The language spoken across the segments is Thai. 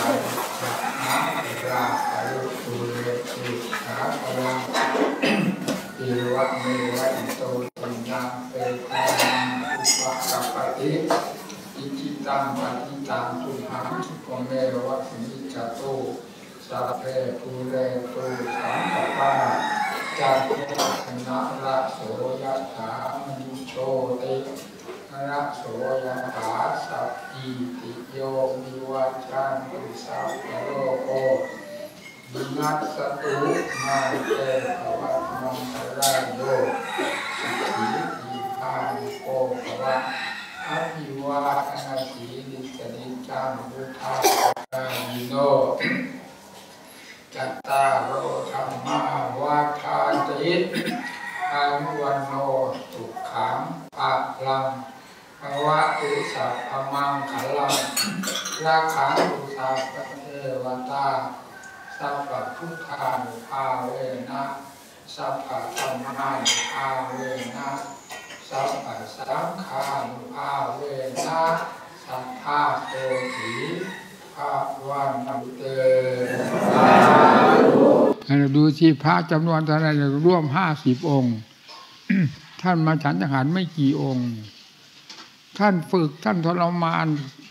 นะราปะรุตุเรติสาปะลังอิวะเมวะอิโตปัญญาเปตานังอุปกัปปติอิจิตังปฏิตังตุหังสุปเมวะสมิจจโตสัพเพปุเรโตสังกปาจัตโตชนะระโสยถามณิโชติระโสยถาสัพพิติโยวิวัจจันตุสัพพโลกวินัสสตุมาเตภวัตมังคารายโยสุขีทีพานิโกภวะอภิวาทนาสีลิสนิจังวุฒาปายิโนจัตตารโอธรรมาวาทาติอายุวันโนสุขังภะลังภวะตุสัพพมังคลังราคังตุสัพพเทวตาสัพพพุทธานุภาเวนะสัพพธัมมานุภาเวนะสัพพสังฆานุภาเวนะสัทธาโตถีภาวันนันเตดูที่พระจำนวนเท่าไหร่ร่วม50 องค์ ท่านมาฉันทหารไม่กี่องค์ ท่านฝึกท่านทรมาน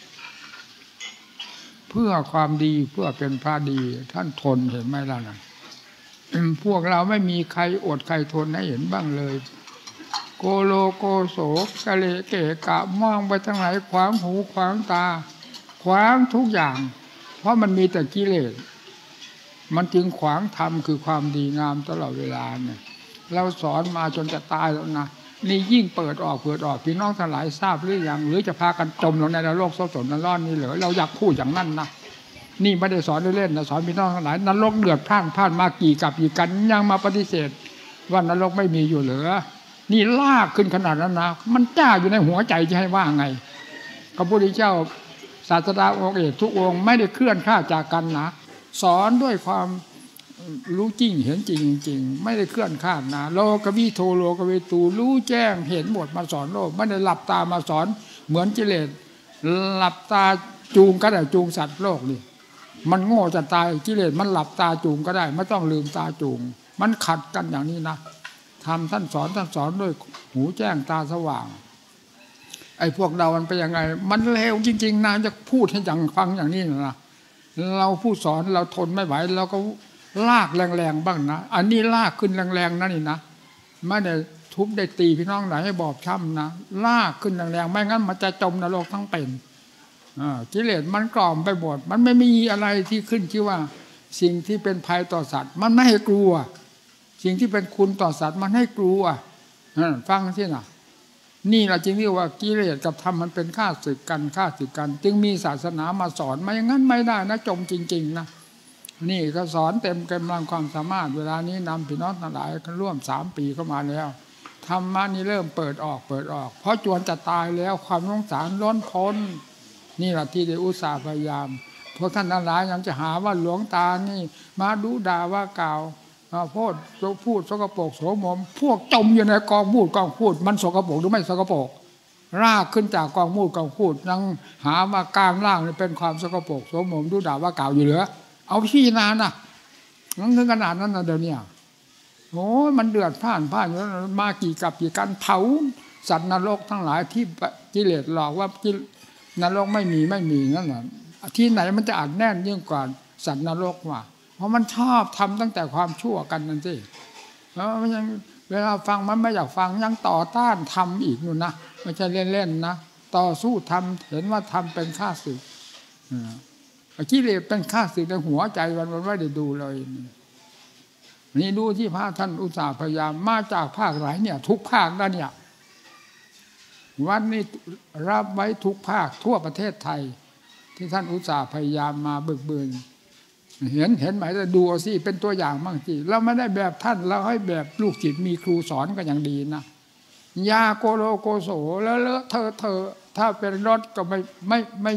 เพื่อความดีเพื่อเป็นพระดีท่านทนเห็นไหมล่ะนะพวกเราไม่มีใครอดใครทนให้เห็นบ้างเลยโกโลโกโสกะเลเกะกะมองไปทางไหนขวางหูขวางตาขวางทุกอย่างเพราะมันมีแต่กิเลสมันจึงขวางธรรมคือความดีงามตลอดเวลาเนี่ยเราสอนมาจนจะตายแล้วนะนี่ยิ่งเปิดออกพี่น้องทั้งหลายทราบหรือยังหรือจะพากันจมลงในโลกโสมร้อนนี่เหรอเราอยากพูดอย่างนั้นนะนี่ไม่ได้สอนเล่นๆนะสอนพี่น้องทั้งหลายนรกเดือดพล่านมากี่กับกี่กันยังมาปฏิเสธว่านรกไม่มีอยู่เหรอนี่ลากขึ้นขนาดนั้นนะมันจ้าอยู่ในหัวใจจะให้ว่าไงพระพุทธเจ้าศาสดาองค์เอกทุกองค์ไม่ได้เคลื่อนข้าจากกันนะสอนด้วยความรู้จริงเห็นจริงจริงไม่ได้เคลื่อนข้ามนะโลกวิโทโลกวิตูรู้แจ้งเห็นหมดมาสอนโลกไม่ได้หลับตามาสอนเหมือนกิเลสหลับตาจูงก็ได้จูงสัตว์โลกนี่มันโง่จะตายกิเลสมันหลับตาจูงก็ได้ไม่ต้องลืมตาจูงมันขัดกันอย่างนี้นะทำท่านสอนด้วยหูแจ้งตาสว่างไอ้พวกเรามันเป็นยังไงมันเลวจริงๆนะจะพูดให้จังฟังอย่างนี้นะเราผู้สอนเราทนไม่ไหวเราก็ลากแรงๆบ้างนะอันนี้ลากขึ้นแรงๆนั่นนี่นะไม่ได้ทุบได้ตีพี่น้องไหนให้บอบช้ำนะลากขึ้นแรงๆไม่งั้นมันจะจมนรกทั้งเป็นกิเลสมันกล่อมไปหมดมันไม่มีอะไรที่ขึ้นชื่อว่าสิ่งที่เป็นภัยต่อสัตว์มันไม่ให้กลัวสิ่งที่เป็นคุณต่อสัตว์มันให้กลัวฟังสินะนี่แหละจริงที่ว่ากิเลสกับธรรมมันเป็นข้าศึกกันจึงมีศาสนามาสอนไม่อย่างนั้นไม่ได้นะจมจริงๆนะนี่ก็สอนเต็มกำลังความสามารถเวลานี้นำพี่น้องทั้งหลายร่วม3 ปีเข้ามาแล้วธรรมะนี่เริ่มเปิดออกเพราะจวนจะตายแล้วความสงสารล้นพ้นนี่แหละที่ได้อุตส่าห์พยายามพวกท่านทั้งหลายยังจะหาว่าหลวงตานี่มาดุด่าว่ากล่าวพูดสกปรกโสมมพวกจมอยู่ในกองพูดมันสกปรกหรือไม่สกปรกรากขึ้นจากกองพูดยังหามากลางล่างนี่เป็นความสกปรกโสมมดุด่าว่ากล่าวอยู่เหรอเอาพี่นานนะมันถึงขนาดนั้นนะเดี๋ยวนี้โอ้มันเดือดพล่านอยู่มากี่กับกี่กันเผาสัตว์นรกทั้งหลายที่กิเลสหลอกว่านรกไม่มีนั่นแหละที่ไหนมันจะอัดแน่นยิ่งกว่าสัตว์นรกว่ะเพราะมันชอบทำตั้งแต่ความชั่วกันนั่นสิแล้วมันยังเวลาฟังมันไม่อยากฟังยังต่อต้านทำอีกนู่นนะไม่ใช่เล่นๆนะต่อสู้ทำเห็นว่าทำเป็นข้าศึกกิเลสเป็นข้าศึกในหัวใจวันไม่ได้ดูเลยนี่ดูที่พระท่านอุตส่าห์พยายามมาจากภาคไหนเนี่ยทุกภาคนั่นเนี่ยวันนี้รับไว้ทุกภาคทั่วประเทศไทยที่ท่านอุตส่าห์พยายามมาบึกบืนเห็นไหมจะดูสิเป็นตัวอย่างบ้างสิเราไม่ได้แบบท่านเราให้แบบลูกศิษย์มีครูสอนก็ยังดีนะยาโกโลโกโสแล้วเธอถ้าเป็นรถก็ไม่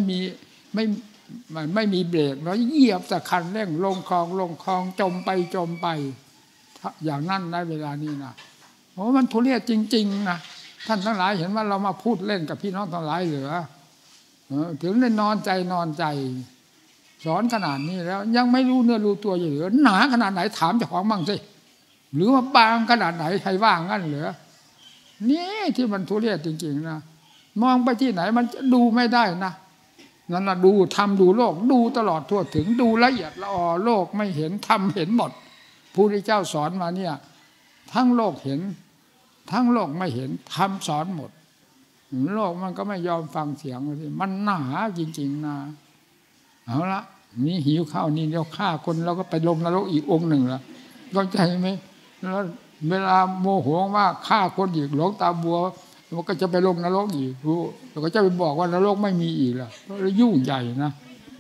มีเบรกแล้วเหยียบแต่คันเร่งลงคลองจมไปอย่างนั้นในเวลานี้นะโอ้มันทุเรศจริงๆนะท่านทั้งหลายเห็นว่าเรามาพูดเล่นกับพี่น้องทั้งหลายเหรอถึงได้นอนใจสอนขนาดนี้แล้วยังไม่รู้เนื้อรู้ตัวอยู่เหรอหนาขนาดไหนถามเจ้าของบ้างสิหรือว่าบางขนาดไหนใครว่างงั้นเหรอนี่ที่มันทุเรศจริงๆนะมองไปที่ไหนมันดูไม่ได้นะนั่นนะดูทำดูโลกดูตลอดทั่วถึงดูละเอียดละออโลกไม่เห็นทำเห็นหมดพระพุทธเจ้าสอนมาเนี่ยทั้งโลกเห็นทั้งโลกไม่เห็นทำสอนหมดโลกมันก็ไม่ยอมฟังเสียงเลยมันหนาจริงๆนะเอาละนี่หิวข้าวนี่เดี๋ยวฆ่าคนเราก็ไปลงนรกอีกองค์หนึ่งละเข้าใจไหมแล้วเวลาโมโหว่าฆ่าคนอีกหลวงตาบัวมันก็จะไปลงนรกอีกรู้แล้วก็จะไปบอกว่านรกไม่มีอีกละแล้วยุ่งใหญ่นะ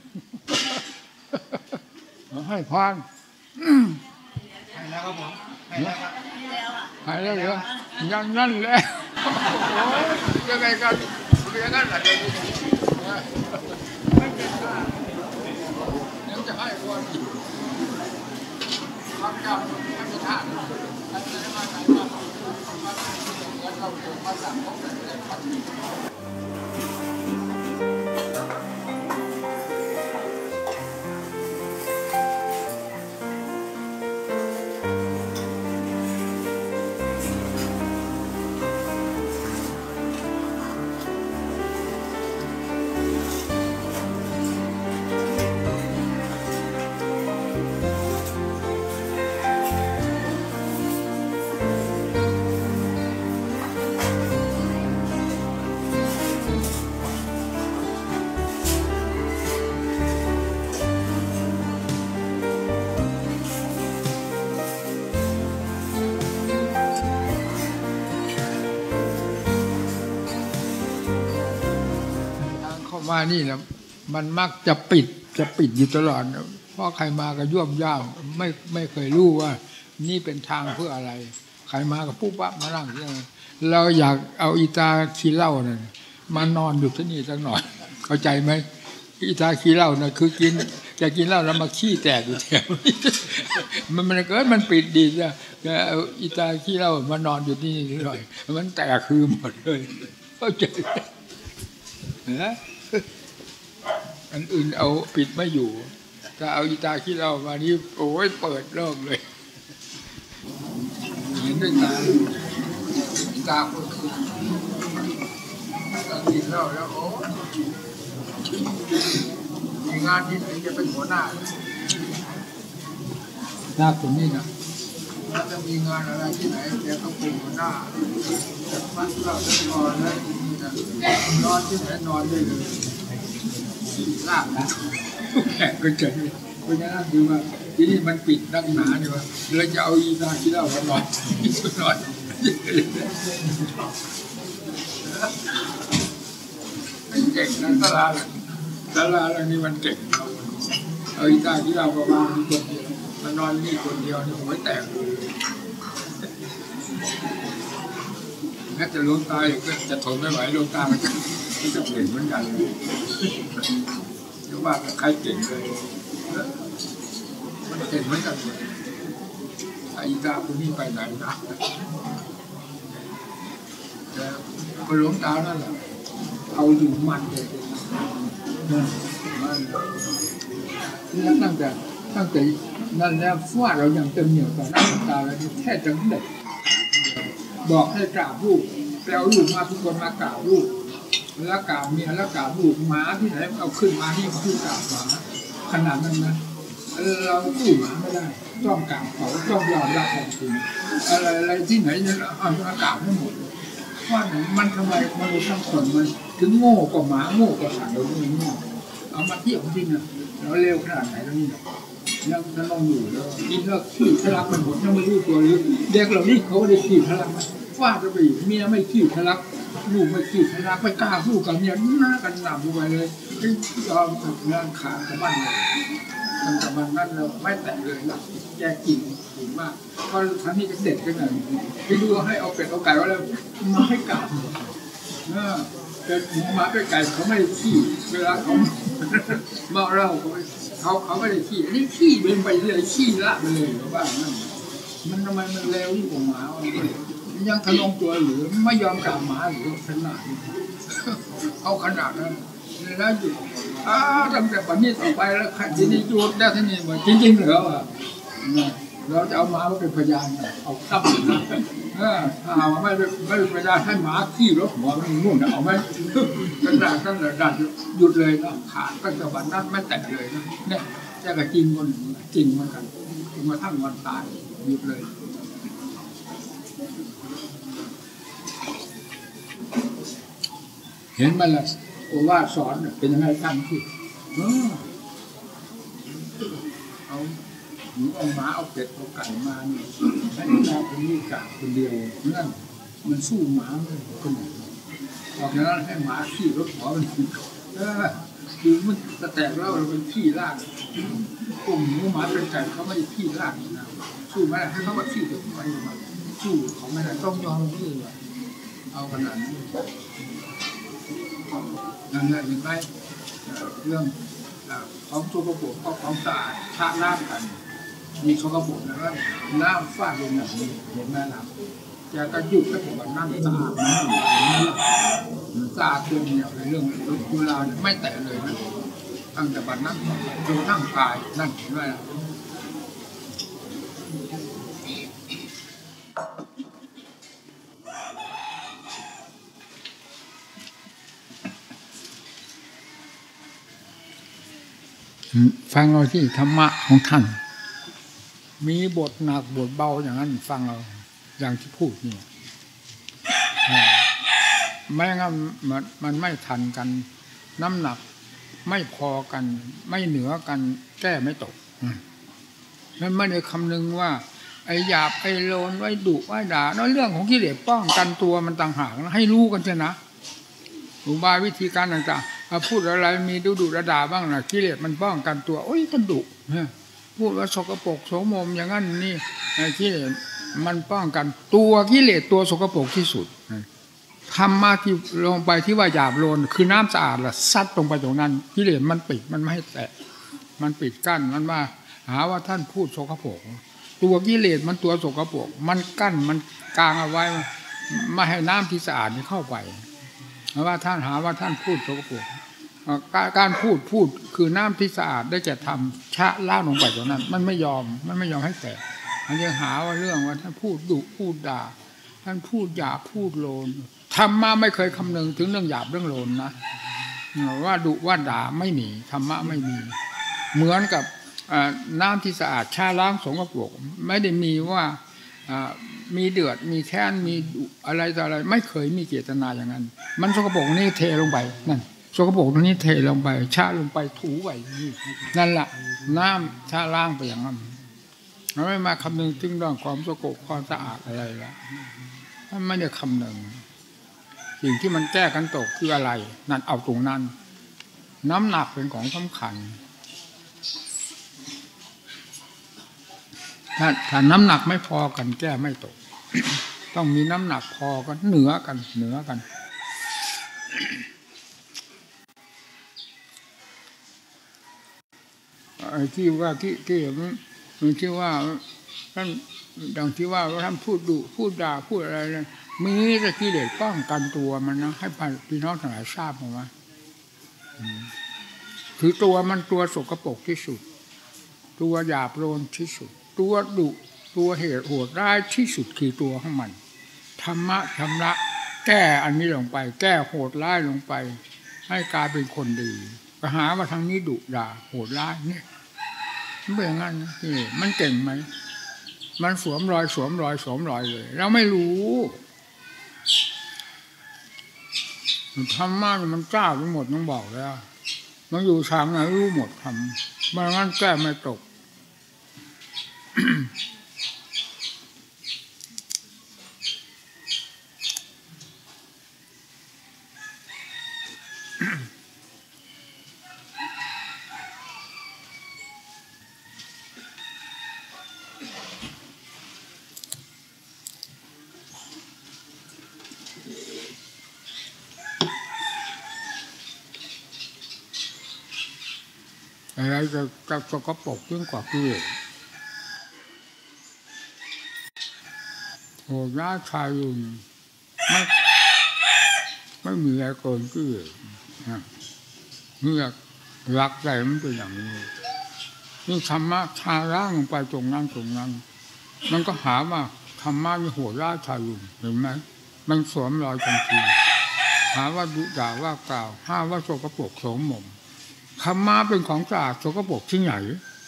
ให้พรให้แล้วครับผมให้แล้วครับให้แล้วเหรอยังนั่นแหละยังไงกันยังงั้นแหละไม่เป็นไรยังจะให้คนทำกรรมไม่มีท่าทำอะไรมาไหนมาแล้วเราเกิดมาสั่งเขาเป็นอะไรพันมานี่นะมันมักจะปิดอยู่ตลอดเพราะใครมาก็ย่วมย่ามไม่เคยรู้ว่านี่เป็นทางเพื่ออะไรใครมาก็ปุ๊บปั๊บมานั่งที่นั่นเราอยากเอาอีตาขี้เหล้านั่นมานอนอยู่ที่นี่สักหน่อยเข้าใจไหมอีตาขี้เหล้าน่ะคือกินจะกินเหล้าแล้วมาขี้แตกอยู่แถวมันเกิดมันปิดดีจ้ะเอาอีตาขี้เหล้ามานอนอยู่ที่นี่สักหน่อยมันแตกคือหมดเลยเข้าใจนะอันอื่นเอาปิดไม่อยู่ถ้าเอาอีตาขี้เหล้ามานี่โอ้ยเปิดเริ่มเลยเห็นด้วยตาอีตาคนกินเหล้าแล้วโอ้มีงานที่ไหนจะเป็นหัวหน้าหน้าคนนี้นะถ้าจะมีงานอะไรที่ไหนแกต้องเป็นหัวหน้าจะมัดเราจะนอนแล้วนอนที่ไหนนอนได้เลยลากนะแขกก็เจอเพราะฉะนั้นคือว่าที่นี่มันปิดดังหนาเนี่ยว่าเราจะเอาอีตาขี้เหล้ามานอนนอนมันเก่งนะตลาดนี่มันเก่งเอาอีตาขี้เหล้าประมาณนี้คนเดียวมันนอนนี่คนเดียวนี่หัวแตกแม้จะลงตายก็จะทนไม่ไหวลงตามันจะเปลี่ยนเหมือนกันเดี๋ยวว่าใครเก่งเลยมันเก่งเหมือนกันไอ้ตาคนนี้ไปไหนนะแต่คนหลวงตานั่นแหละเอาอยู่มันเลยมันตั้งแต่นั่นแล้วฟ้าเรายังเต็มเหนียวต่อหน้าตาแล้วแค่จะเด็กบอกให้กราบลูกแปลลูกมาทุกคนมากราบลูกแล้วกราบเมียแล้วกราบลูกหมาที่ไหนเอาขึ้นมานี่คือกราบหมาขนาดนั้นนะเราสู้หมาไม่ได้ต้องกราบเขาต้องยอมรับความจริงอะไรที่ไหนเนี่ยเอามากราบให้หมดว่ามันทำไมมนุษย์ทั้งคนมันถึงโง่กว่าหมาโง่กว่าสัตว์เราเนี่ยเอามาเทียบจริงนะเราเร็วขนาดไหนแล้วนี่ยังจะลองอยู่แล้วนี่ก็ขี้ทะลักมันหมดยังไม่รู้ตัวหรือเด็กเหล่านี้เขาได้ขี้ทะลักว่าจะไปเมียไม่ขี้ทะลักลูกไม่ขี้ทะลักไม่กล้าพูดกับเมียหน้ากันหนาบุไปเลยยอมงานขาดกับมันเลยตั้งแต่วันนั้นเราไม่แตะเลยนะแกกินถึงมากเพราะท่านนี้จะเด็ดกันหน่อยไปดูให้เอาเป็ดเอาไก่ว่าแล้วมาให้กราบแต่หมาไก่เขาไม่ได้ขี้เวลาเขาเมาเหล้าเขาไม่ได้ขี้อันนี้ขี้เป็นไปเลยขี้ละไปเลยหรือว่านั่นมันทำไมมันเร็วยิ่งกว่าหมายังทะลงตัวหรือไม่ยอมกราบหมาหรือขนาดเอาขนาดนั้นแล้วอยู่ตั้งแต่ปัจจุบันต่อไปแล้วทีนี้หยุดได้ทีนี้ว่าจริงๆเหรอเราจะเอาหมามาเป็นพยานเอาตั้งนะถ้าเอาไม่เป็นพยานให้หมาขี้รถหัวมันนู่นเอาไหมตั้งแต่ดันหยุดเลยนะขาดตั้งแต่วันนั้นไม่แตะเลยนะเนี่ยจะกระจริงมันจริงเหมือนกันจนมาทั้งวันตายหยุดเลยเห็นมันละโอวาทสอนเป็นยังไงท่านที่เอาหนูเอาม้าเอาเป็ดเอาไก่มาเนี่ยให้เราเป็นลูกกาคนเดียวนั่นมันสู้ม้าไม่ได้คนไหนออกจากนั้นให้ม้าขี่รถหัวมันคือมันจะแตกแล้วเราเป็นขี้ล่างกลุ่มหมูหมาเป็นไก่เขาไม่ได้ขี้ล่างนะสู้ไม่ได้ให้เขามาขี้เด็กไปมาสู้เขาไม่ได้ต้องยอมที่เอาขนาดนี้นั่นแหละเห็นไหมเรื่องของโสกปรกของสะอาดชะล้างกันมีโสกปรกแล้วน้ำฟาดลงอย่างนี้เห็นไหมล่ะจะกระยุกกระปุกน้ำสะอาดสะอาดตัวเดียวในเรื่องกุลาไม่แตะเลยนะตั้งแต่บัดนั้นจนทั้งกายนั่นเห็นไหมล่ะฟังเราที่ธรรมะของท่านมีบทหนักบทเบาอย่างนั้นฟังเราอย่างที่พูดนี่ไม่งั้นมันไม่ทันกันน้ำหนักไม่พอกันไม่เหนือกันแก้ไม่ตกนั่นไม่ได้คำนึงว่าไอ้หยาบไอ้โลนไว้ดุไว้ด่านั่นเรื่องของกิเลสป้องกันตัวมันต่างหากนะให้รู้กันเถอะนะอุบายวิธีการต่างๆพูดอะไรมีดุด่าบ้างนะกิเลสมันป้องกันตัวโอ้ยมันดุพูดว่าสกปรกโสมมอย่างนั้นนี่กิเลสมันป้องกันตัวกิเลสตัวสกปรกที่สุดธรรมะที่ลงไปที่ว่าหยาบโลนคือน้ำสะอาดล่ะซัดลงไปตรงนั้นกิเลสมันปิดมันไม่ให้แตะมันปิดกั้นมันว่าหาว่าท่านพูดสกปรกตัวกิเลสมันตัวสกปรกมันกั้นมันกางเอาไว้ไม่ให้น้ำที่สะอาดนี่เข้าไปเพราะว่าท่านหาว่าท่านพูดสกปรกการพูดคือน้ำที่สะอาดได้จะทำชะล้างลงไปตรงนั้นมันไม่ยอมให้แตะมันยังหาว่าเรื่องว่าท่านพูดดุพูดด่าท่านพูดหยาบพูดโลนธรรมะไม่เคยคำนึงถึงเรื่องหยาบเรื่องโลนนะว่าดุว่าด่าไม่มีธรรมะไม่มีเหมือนกับน้ำที่สะอาดชะล้างสกปรกไม่ได้มีว่ามีเดือดมีแค้นมีอะไรต่ออะไรไม่เคยมีเจตนาอย่างนั้นมันสกปรกนี่เทลงไปนั่นสกปรกนี้เทลงไปชะลงไปถูไปนั่นแหละน้ำชะล้างไปอย่างนั้นไม่มาคำนึงถึงเรื่องความสกปรกความสะอาดอะไรละมันไม่ได้คำนึงสิ่งที่มันแก้กันตกคืออะไรนั่นเอาตรงนั้นน้ำหนักเป็นของสำคัญถ้าน้ำหนักไม่พอกันแก้ไม่ตก ต้องมีน้ำหนักพอกันเหนือกันที่ว่าที่มันที่ว่าท่านดังที่ว่าท่านพูดดุพูดด่าพูดอะไรนั่นมีแต่กิเลสป้องกันตัวมันนะให้พี่น้องทั้งหลายทราบมาว่าคือตัวมันตัวสกปรกที่สุดตัวหยาบโลนที่สุดตัวดุตัวเหตุโหดร้ายที่สุดคือตัวของมันธรรมะชำระแก้อันนี้ลงไปแก้โหดร้ายลงไปให้กลายเป็นคนดีก็หาว่าทางนี้ดุด่าโหดร้ายเนี่ยมันเป็นอย่างนั้นนี่มันเก่งไหมมันสวมรอยเลยเราไม่รู้ธรรมะมันกล้าไปหมดต้องบอกแล้วมันอยู่ทางไหนรู้หมดทำไม่งั้นแก้ไม่ตกอะไรจะสกปรกยิ่งกว่ากิเลสโหดร้ายทารุณไม่มีอะไรเกินกิเลสเมื่อรักใจมันเป็นอย่างนี้นี่ธรรมะชาร่างลงไปตรงนั้นมันก็หาว่าธรรมะมีโหดร้ายทารุณเห็นไหมมันสวมรอยทันทีหาว่าดุด่าว่ากล่าวห้าว่าโสกโปรกโสมมธรรมะเป็นของสะอาดโสกโปรกที่ไหน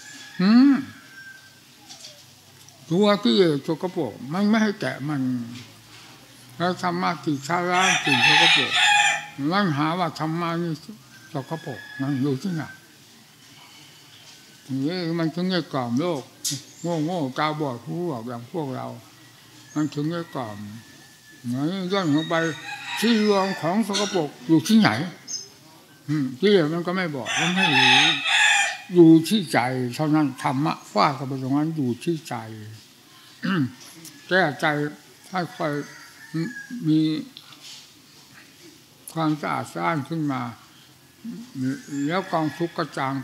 ตัวที่โสกโปรกไม่ให้แตะมันแล้วธรรมะที่ชาร่างสิ่งโสกโปรกนั่นหาว่าธรรมะนี่โสกโปรกนั่นอยู่ที่ไหนนี่มันถึงจะกล่อมโลกโง่ตาบอดผู้บอกอย่างพวกเรามันถึงจะกล่อมเหมือนย่อนลงไปที่รวมของสกปรกอยู่ที่ไหนที่มันก็ไม่บอกมันไม่รู้อยู่ที่ใจเท่านั้นธรรมะฟาดเข้าไปตรงนั้นอยู่ที่ใจแก้ใจให้ค่อยมีความสะอาดสะอ้านขึ้นมาแล้วกองทุกข์ก็จางไป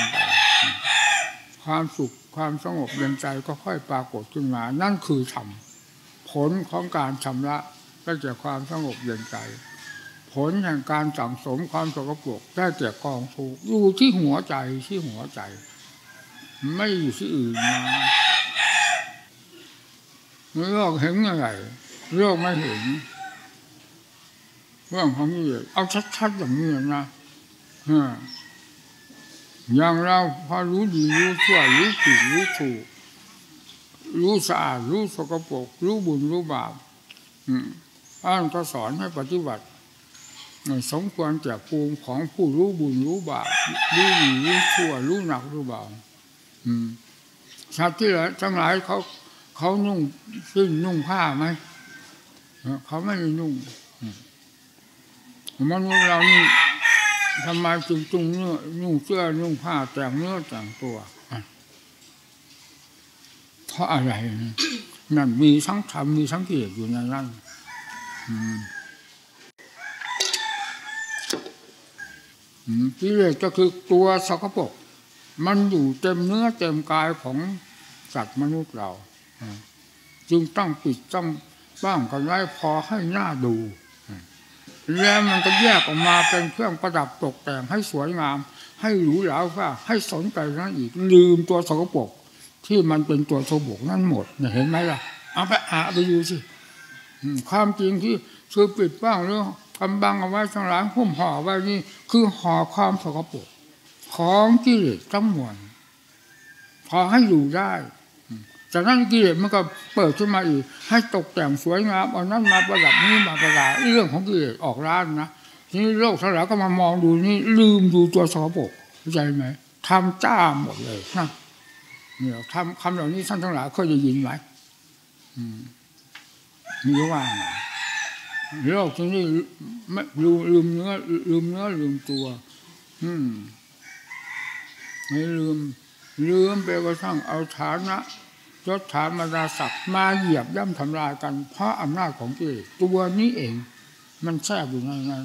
ความสุขความสงบเย็นใจก็ค่อยปรากฏขึ้นมานั่นคือธรรมผลของการชำระได้แก่ความสงบเย็นใจผลแห่งการสั่งสมความสกปรกได้แก่กองทุกข์อยู่ที่หัวใจไม่อยู่ที่อื่นนะโลกเห็นอะไรโลกไม่เห็นเรื่องของนี่เอาชัดๆอย่างนี้นะอย่างเราพอรู้ดีรู้ชั่วรู้ผิดรู้ถูกรู้สะอาดรู้สกปรกรู้บุญรู้บาปท่านก็สอนให้ปฏิบัติสมควรแก่ภูมิของผู้รู้บุญรู้บาปรู้ดีรู้ชั่วรู้หนักรู้เบาชาติที่แล้วทั้งหลายเขานุ่งสิ้นนุ่งผ้าไหมเขาไม่ได้นุ่งมนุษย์เรานี่ทำไมจึงนุ่งเสื้อนุ่งผ้าแต่งเนื้อแต่งตัวเพราะอะไรนั่นมีทั้งธรรมมีทั้งกิเลสอยู่ในนั้นกิเลสก็คือตัวสกปรกมันอยู่เต็มเนื้อเต็มกายของสัตว์มนุษย์เราจึงต้องปิดต้องบ้างกันไว้พอให้หน้าดูแล้วมันก็แยกออกมาเป็นเครื่องประดับตกแต่งให้สวยงามให้หรูหราว่าให้สนใจนั้นอีกลืมตัวสกปรกที่มันเป็นตัวสกปรกนั่นหมดเห็นไหมล่ะเอาไปดูสิความจริงที่คือปิดบ้างหรือกำบังเอาไว้ทั้งหลายหุ้มห่อไว้นี่คือห่อความสกปรกของกิเลสทั้งมวลพอให้อยู่ได้จากนั้นกิเลสมันก็เปิดขึ้นมาอีกให้ตกแต่งสวยงามเอานั้นมาประดับนี้มาประดับเรื่องของกิเลสออกร้านนะทีนี้โลกทั้งหลายก็มามองดูนี่ลืมดูตัวสกปรกเข้าใจไหมทำจ้าหมดเลยนะเนี่ยทำคำเหล่านี้ท่านทั้งหลายเคยได้ยินไหมมีว่าโลกที่นี่ไม่ลืมเนื้อลืมตัวไม่ลืมไปกระทั่งเอาฐานะยศถาบรรดาศักดิ์มาเหยียบย่ำทำลายกันเพราะอำนาจของกิเลสตัวนี้เองมันแทรกอยู่ในนั้น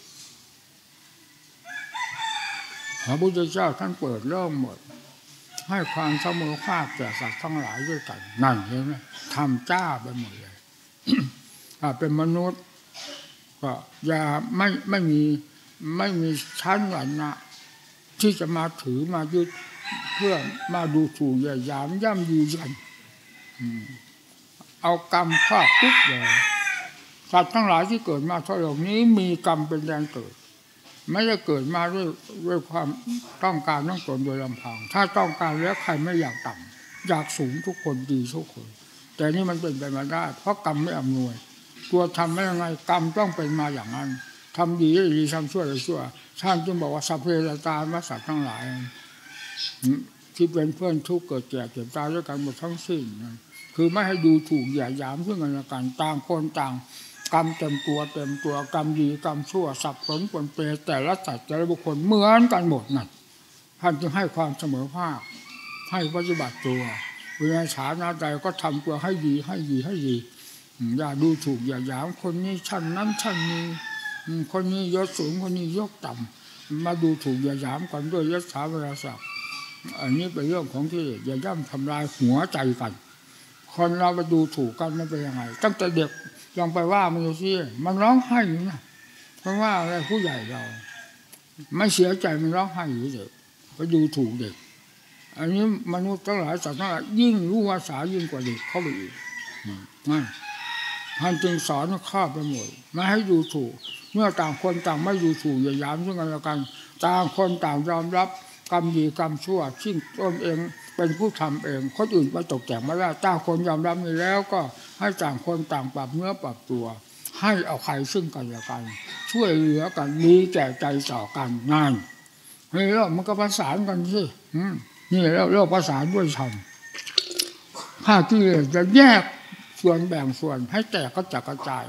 พระพุทธเจ้าท่านเปิดเริ่มหมดให้ความเสมอภาคแก่สัตว์ทั้งหลายด้วยกันนั่นเห็นไหมทำจ้าไปหมดเลย ถ้าเป็นมนุษย์ก็อย่าไม่มีชั้นวรรณะที่จะมาถือมายึดเพื่อมาดูถูกเหยียดหยามย่ำยีกันเอากรรมครอบทุกเลยสัตว์ทั้งหลายที่เกิดมาทั่วโลกนี้มีกรรมเป็นแดนเกิดไม่ได้เกิดมาด้วยความต้องการต้องตนโดยลำพังถ้าต้องการแล้วใครไม่อยากต่ำอยากสูงทุกคนดีทุกคนแต่นี่มันเป็นไปมาได้เพราะกรรมไม่อำนวยตัวทำไม่ยังไงกรรมต้องเป็นมาอย่างนั้นทำดีได้ดีทำชั่วได้ชั่วท่านจึงบอกว่าสัพเพตาวัฏสัตว์ทั้งหลายที่เป็นเพื่อนทุกข์เกิดแก่เจ็บตายด้วยกันหมดทั้งสิ้นคือไม่ให้ดูถูกเหยียดหยามซึ่งกันและกันต่างคนต่างกรรมเต็มตัวกรรมดีกรรมชั่วสับสนปนเปแต่ละสัตว์แต่ละบุคคลเหมือนกันหมดนั่นท่านจึงให้ความเสมอภาคให้ปฏิบัติตัวเวลาฐานะใดก็ทำตัวให้ดีอย่าดูถูกอย่าหยามคนนี้ชั้นนั้นชั้นนี้คนนี้ยศสูงคนนี้ยศต่ำมาดูถูกอย่าหยามกันด้วยยศถาบรรดาศักดิ์อันนี้เป็นเรื่องของที่อย่าย่ำทำลายหัวใจกันคนเราไปดูถูกกันมันเป็นยังไงตั้งแต่เด็กลองไปว่ามันดูสิมันร้องไห้อยู่นะเพราะว่าอะไรผู้ใหญ่เราไม่เสียใจมันร้องไห้อยู่เด็กไปดูถูกเด็กอันนี้มนุษย์ทั้งหลายสัตว์ทั้งหลายยิ่งรู้ภาษายิ่งกว่าเด็กเข้าไปอีกนั่นท่านจึงสอนข้าไปหมดไม่ให้ดูถูกเมื่อต่างคนต่างไม่ดูถูกอย่าย้ำซึ่งกันและกันต่างคนต่างยอมรับกรรมดีกรรมชั่วซึ่งตนเองเป็นผู้ทำเองคนอื่นไปตกแต่งไม่ได้ต่างคนยอมรับนี้แล้วก็ให้ต่างคนต่างปรับเนื้อปรับตัวให้เอาใครซึ่งกันและกันช่วยเหลือกันมีแก่ใจต่อกันนั่นนี่แล้วมันก็ประสานกันสินี่แล้วเรื่องประสานด้วยธรรมถ้าที่จะแยกส่วนแบ่งส่วนให้แตกก็จะกระจาย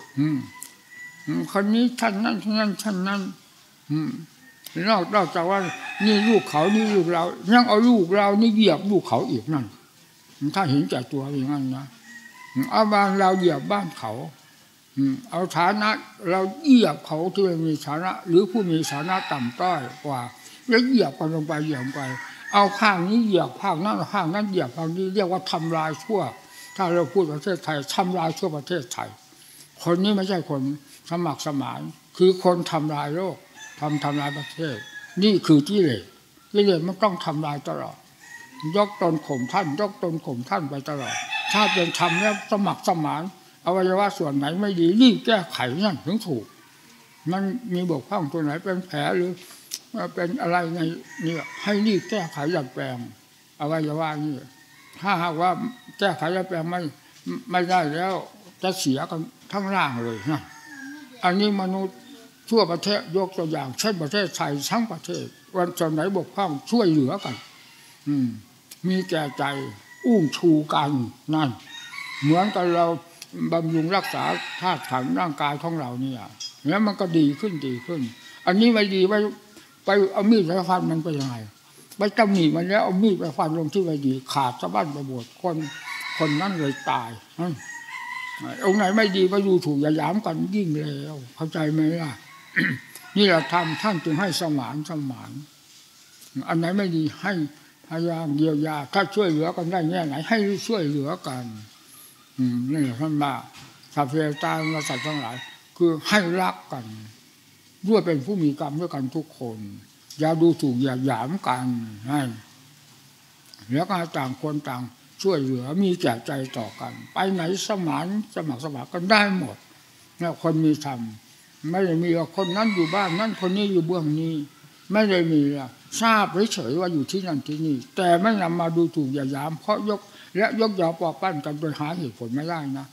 คนนี้ท่านนั้นท่านนั้นท่านนั้นนอกจากว่านี่ลูกเขานี่ลูกเรายังเอาลูกเรานี่เหยียบลูกเขาอีกนั่นถ้าเห็นแก่ตัวอย่างนั้นนะเอาบ้านเราเหยียบบ้านเขาเอาฐานะเราเหยียบเขาที่มีฐานะหรือผู้มีฐานะต่ำต้อยกว่าแล้วเหยียบกันลงไปเหยียบไปเอาข้างนี้เหยียบข้างนั้นข้างนั้นเหยียบข้างนี้เรียกว่าทำลายชั่วถ้าเราพูดประเทศไทยทำลายชั่วประเทศไทยคนนี้ไม่ใช่คนสมัครสมานคือคนทำลายโลกทำลายประเทศนี่คือกิเลสมันต้องทำลายตลอดยกตนข่มท่านยกตนข่มท่านไปตลอดถ้าเป็นทำแล้วสมัครสมานอวัยวะส่วนไหนไม่ดีรีบแก้ไขนั่นถึงถูกมันมีบกพร่องตัวไหนเป็นแผลหรือเป็นอะไรในนี่ให้รีบแก้ไขดัดแปลงอวัยวะนี่ถ้าหากว่าแก้ไขดัดแปลงไม่ได้แล้วจะเสียกันทั้งร่างเลยนะอันนี้มนุษย์ทั่วประเทศยกตัวอย่างเช่นประเทศไทยทั้งประเทศวันส่วนไหนบกพร่องช่วยเหลือกันมีแก่ใจอุ้มชูกันนั่นเหมือนกับเราบำรุงรักษาธาตุขันธ์ร่างกายของเราเนี่ยแล้วมันก็ดีขึ้นอันนี้ไม่ดีไปเอามีดไปฟันมันไปยังไงไปตำหนิมันแล้วเอามีดไปฟันลงที่ไม่ดีขาดสะบั้นไปหมดคนนั้นเลยตายองค์ไหนไม่ดีไปดูถูกอย่าหยามกันยิ่งแล้วเข้าใจไหมล่ะ นี่เราทำท่านจึงให้สมานอันไหนไม่ดีให้พยายามเยียวยาถ้าช่วยเหลือกันได้แง่ไหนให้ช่วยเหลือกันนี่แหละท่านว่าสัพเพตาและสัตว์ทั้งหลายคือให้รักกันด้วยเป็นผู้มีกรรมด้วยกันทุกคนอย่าดูถูกอย่าหยามกันนั่นแล้วก็ต่างคนต่างช่วยเหลือมีแก่ใจต่อกันไปไหนสมานสมัครสมานกันได้หมดเนี่ยคนมีธรรมไม่ได้มีคนนั้นอยู่บ้านนั้นคนนี้อยู่เบื้องนี้ไม่ได้มีทราบเฉยๆว่าอยู่ที่นั่นที่นี่แต่ไม่นำมาดูถูกอย่าหยามเพราะยกยอปอปั้นกันโดยหาเหตุผลไม่ได้นะ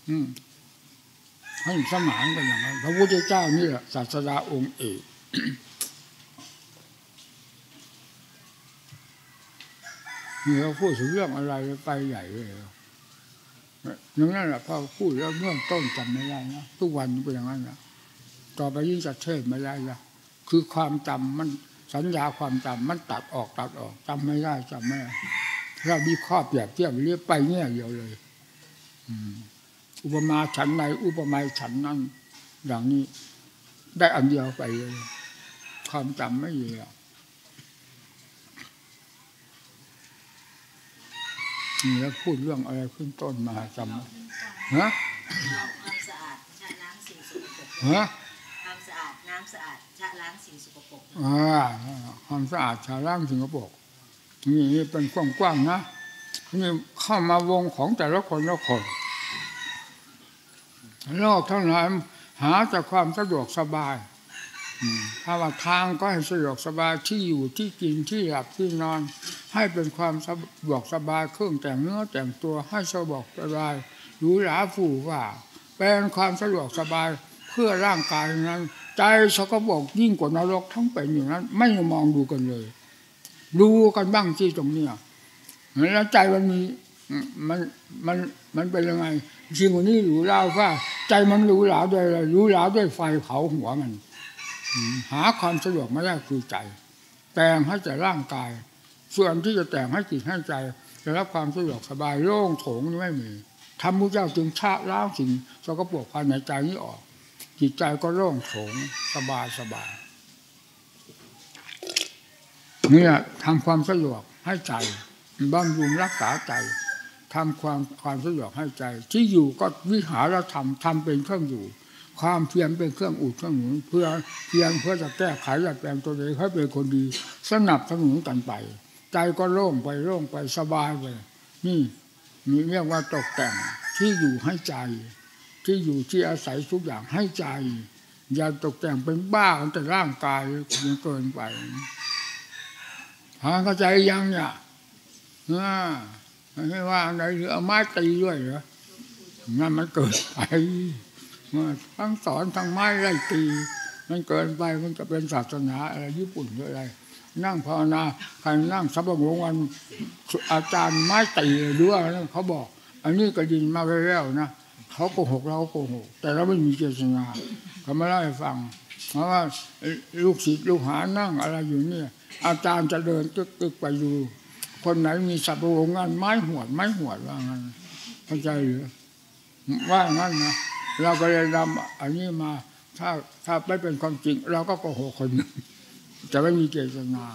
ให้สมานกันอย่างนั้นพระพุทธเจ้านี่แหละศาสดาองค์เอกนี่เราพูดถึงเรื่องอะไรไปใหญ่เลยอย่างนั้นแหละพอพูดแล้วเรื่องต้นจำไม่ได้นะทุกวันเป็นอย่างนั้นนะต่อไปยิ่งจะเทศไม่ได้ละคือความจำมันสัญญาความจำมันตัดออกจำไม่ได้เรามีข้อเปรียบเทียบเรียกไปแง่เดียวเลยอุปมาฉันในอุปไมยฉันนั้นอย่างนี้ได้อันเดียวไปเลยความจำไม่มีแล้วนี่แล้วพูดเรื่องอะไรขึ้นต้นมาจำฮะความสะอาดชะล้างสิ่งสกปรกความสะอาดน้ำสะอาดชะล้างสิ่งสกปรกความสะอาดชะล้างสิ่งสกปรกนี่เป็นกว้างๆนะนี่เข้ามาวงของแต่ละคนโลกทั้งหลายหาแต่ความสะดวกสบายถ้าว่าทางก็ให้สะดวกสบายที่อยู่ที่กินที่หลับที่นอนให้เป็นความสะดวกสบายเครื่องแต่งเนื้อแต่งตัวให้สะดวกสบายหรูหราฟู่ฟ้าเป็นความสะดวกสบายเพื่อร่างกายนั้นใจสกปรกยิ่งกว่านรกทั้งเป็นอย่างนั้นไม่มองดูกันเลยดูกันบ้างที่ตรงนี้แล้วใจมันมีมันเป็นยังไงจริงวันนี้หรูหราว่าใจมันหรูหราด้วยอะไรหรูหราด้วยไฟเผาหัวมันหาความสะดวกไม่ได้คือใจแต่งให้แต่ร่างกายส่วนที่จะแต่งให้จิตให้ใจจะรับความสะดวกสบายโล่งโถงนี่ไม่มีธรรมพุทธเจ้าจึงชะล้างสิ่งสกปรกภายในใจนี้ออกจิตใจก็โล่งโถงสบายเนี่ยทำความสะดวกให้ใจบำรุงรักษาใจทำความสะดวกให้ใจที่อยู่ก็วิหารธรรมทำเป็นเครื่องอยู่ความเพียรเป็นเครื่องอุดเครื่องหนุนเพื่อเพียรเพื่อจะแก้ไขดัดแปลงตัวเองให้เป็นคนดีสนับสนุนกันไปใจก็โล่งไปสบายไปนี่มีเรียกว่าตกแต่งที่อยู่ให้ใจที่อยู่ที่อาศัยทุกอย่างให้ใจอย่าตกแต่งเป็นบ้าแต่ร่างกายมันเกินไปหาเข้าใจยังเนี่ยไม่ว่าอะไรหรือเอาไม้ตีด้วยเหรองั้นมันเกิดไปทั้งสอนทั้งไม้ไล่ตีมันเกินไปมันจะเป็นศาสนาอะไรญี่ปุ่นหรืออะไรนั่งภาวนาใครนั่งสับประงวันอาจารย์ไม้ตีด้วยนะเขาบอกอันนี้ก็ยินมาแล้วนะเขาโกหกเราโกหกแต่เราไม่มีเจตนาเขาไม่เล่าให้ฟังเพราะว่าลูกศิษย์ลูกหานั่งอะไรอยู่เนี่ยอาจารย์จะเดินตึกไปดูคนไหนมีสับประงานไม้หวดว่างั้นเข้าใจหรือว่างั้นนะเราก็เลยนำอันนี้มาถ้าไม่เป็นความจริงเราก็โกหกคนหนึ่งจะไม่มีเจตนา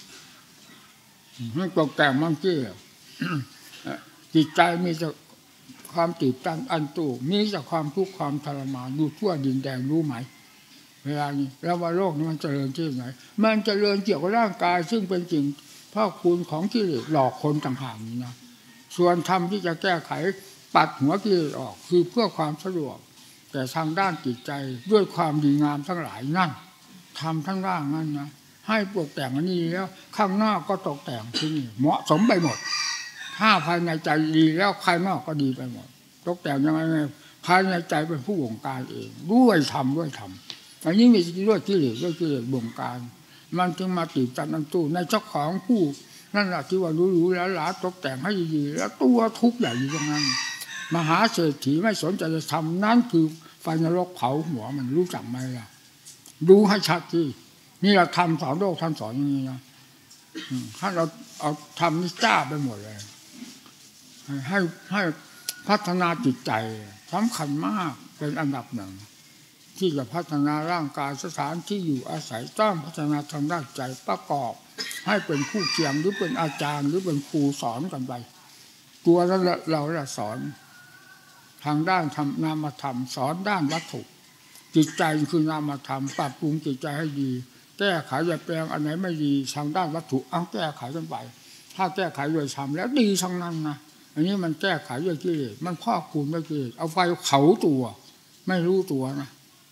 ให้ตกแต่งมั่งจี้จิตใจมีแต่ความติดตั้งอันตู้มีแต่ความทุกข์ความทรมานดูทั่วดินแดนรู้ไหมเวลานี้แล้วว่าโลกนี้มันเจริญที่ไหนมันเจริญเกี่ยวกับร่างกายซึ่งเป็นสิ่งพ่อคุณของกิเลสหลอกคนต่างหากนี่นะส่วนธรรมที่จะแก้ไขปัดหัวกิเลสออกคือเพื่อความสะดวกแต่ทางด้านจิตใจด้วยความดีงามทั้งหลายนั่นทำทั้งร่างนั่นนะให้ตกแต่งอันนี้แล้วข้างนอกก็ตกแต่งที่นี่เหมาะสมไปหมดถ้าภายในใจดีแล้วภายนอกก็ดีไปหมดตกแต่งยังไงภายในใจเป็นผู้บงการเองด้วยธรรมอันนี้มีด้วยกิเลสบงการมันจึงมาติดตันอันตู้ในเจ้าของผู้นั่นแหละที่ว่ารู้แล้วหลาตกแต่งให้ดีแล้วตัวทุกข์ใหญ่อยู่ตรงนั้นมหาเศรษฐีไม่สนใจจะทำนั่นคือไฟนรกเผาหัวมันรู้จักไหมล่ะดูให้ชัดที่นี่เราทำสอนโลกท่านสอนอย่างนี้นะถ้าเราเอาทำนี่จ้าไปหมดเลยให้พัฒนาจิตใจสำคัญมากเป็นอันดับหนึ่งที่จะพัฒนาร่างกายสถานที่อยู่อาศัยต้องพัฒนาทางด้านใจประกอบให้เป็นผู้เคียงหรือเป็นอาจารย์หรือเป็นครูสอนกันไปตัวนั้นเราสอนทางด้านธรรมนามธรรมสอนด้านวัตถุจิตใจคือนามธรรมปรับปรุงจิตใจให้ดีแก้ไขอย่าแปลงอันไหนไม่ดีทางด้านวัตถุเอาแก้ไขกันไปถ้าแก้ไขโดยธรรมแล้วดีทั้งนั้นนะอันนี้มันแก้ไขด้วยกิเลสมันพอกพูนด้วยกิเลสเอาไฟเผาตัวไม่รู้ตัวนะ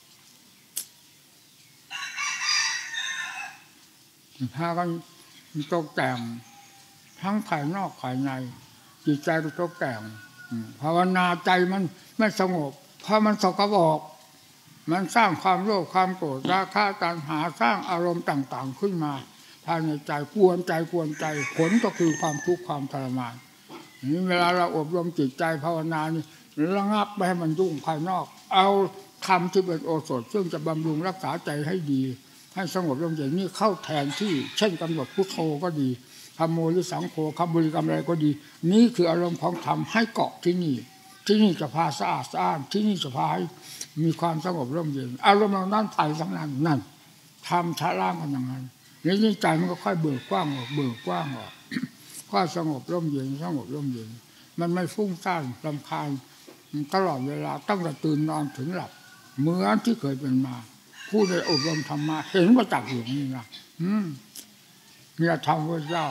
พากันตกแต่งทั้งภายนอกภายในจิตใจก็ตกแต่งภาวนาใจมันไม่สงบเพราะมันสกปรกมันสร้างความโลภความโกรธราคะตัณหาสร้างอารมณ์ต่างๆขึ้นมาภายในใจกวนใจผลก็คือความทุกข์ความทรมานนี่เวลาเราอบรมจิตใจภาวนานี่ระงับไม่ให้มันยุ่งภายนอกเอาธรรมที่เป็นโอสถซึ่งจะบำรุงรักษาใจให้ดีให้สงบลงอย่างนี้เข้าแทนที่เช่นกำหนดพุทโธก็ดีธัมโมหรือสังโฆคำบริกรรมอะไรก็ดีนี่คืออารมณ์ของธรรมให้เกาะที่นี่จะพาสะอาดที่นี่จะพาให้มีความสงบร่มเย็นอารมณ์เรานั้นไปทั้งนั้นนั่นทำชะล่างกันอย่างนั้นนี่ใจมันก็ค่อยเบิกกว้างออกค่อยสงบร่มเย็นมันไม่ฟุ้งซ่านรำคาญตลอดเวลาตั้งแต่ตื่นนอนถึงหลับเหมือนที่เคยเป็นมาผู้ได้อบรมธรรมะเห็นว่าจักอยู่นี่นะเนี่ยธรรมพระเจ้า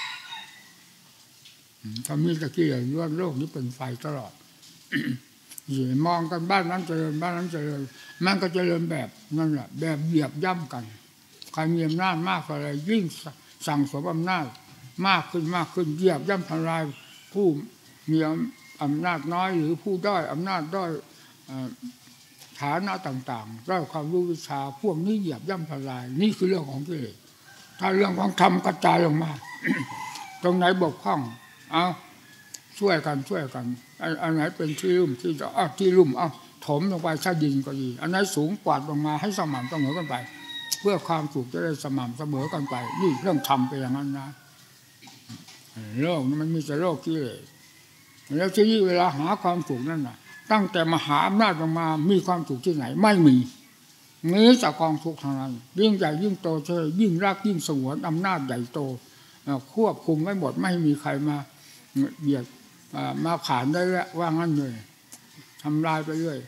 ถ้ามีตะกี้ล้วนโลกนี้เป็นไฟตลอดมองกันบ้านนั้นเจริญมันก็เจริญแบบนั่นแหละแบบเหยียบย่ำกันใครมีอำนาจมากอะไรยิ่งสั่งสมอำนาจมากขึ้นเหยียบย่ำทำลายผู้มีอำนาจน้อยหรือผู้ด้อยอำนาจด้อยฐานะต่างๆด้อยความรู้วิชาพวกนี้เหยียบย่ำทำลายนี่คือเรื่องของกิเลสถ้าเรื่องของธรรมกระจายลงมา ตรงไหนบกพร่องเอาช่วยกันอันไหนเป็นที่ลุ่มที่ลุ่มถมลงไปชาดินก็ดีอันไหนสูงกวาดลงมาให้สม่ำเสมอกันไปเพื่อความสุขจะได้สม่ำเสมอกันไปนี่เรื่องธรรมไปอย่างนั้นนะโลกมันมีแต่โลกกิเลสแล้วที่นี่เวลาหาความสุขนั่นน่ะตั้งแต่มหาอำนาจลงมามีความสุขที่ไหนไม่มีจากกองทุกข์ทางนั้นยิ่งใหญ่ยิ่งโตเฉยยิ่งรักยิ่งสงวนอำนาจใหญ่โตควบคุมไว้หมดไม่มีใครมาเบียดมาผ่านได้แล้วว่างั้นเลยทำลายไปเรื่อย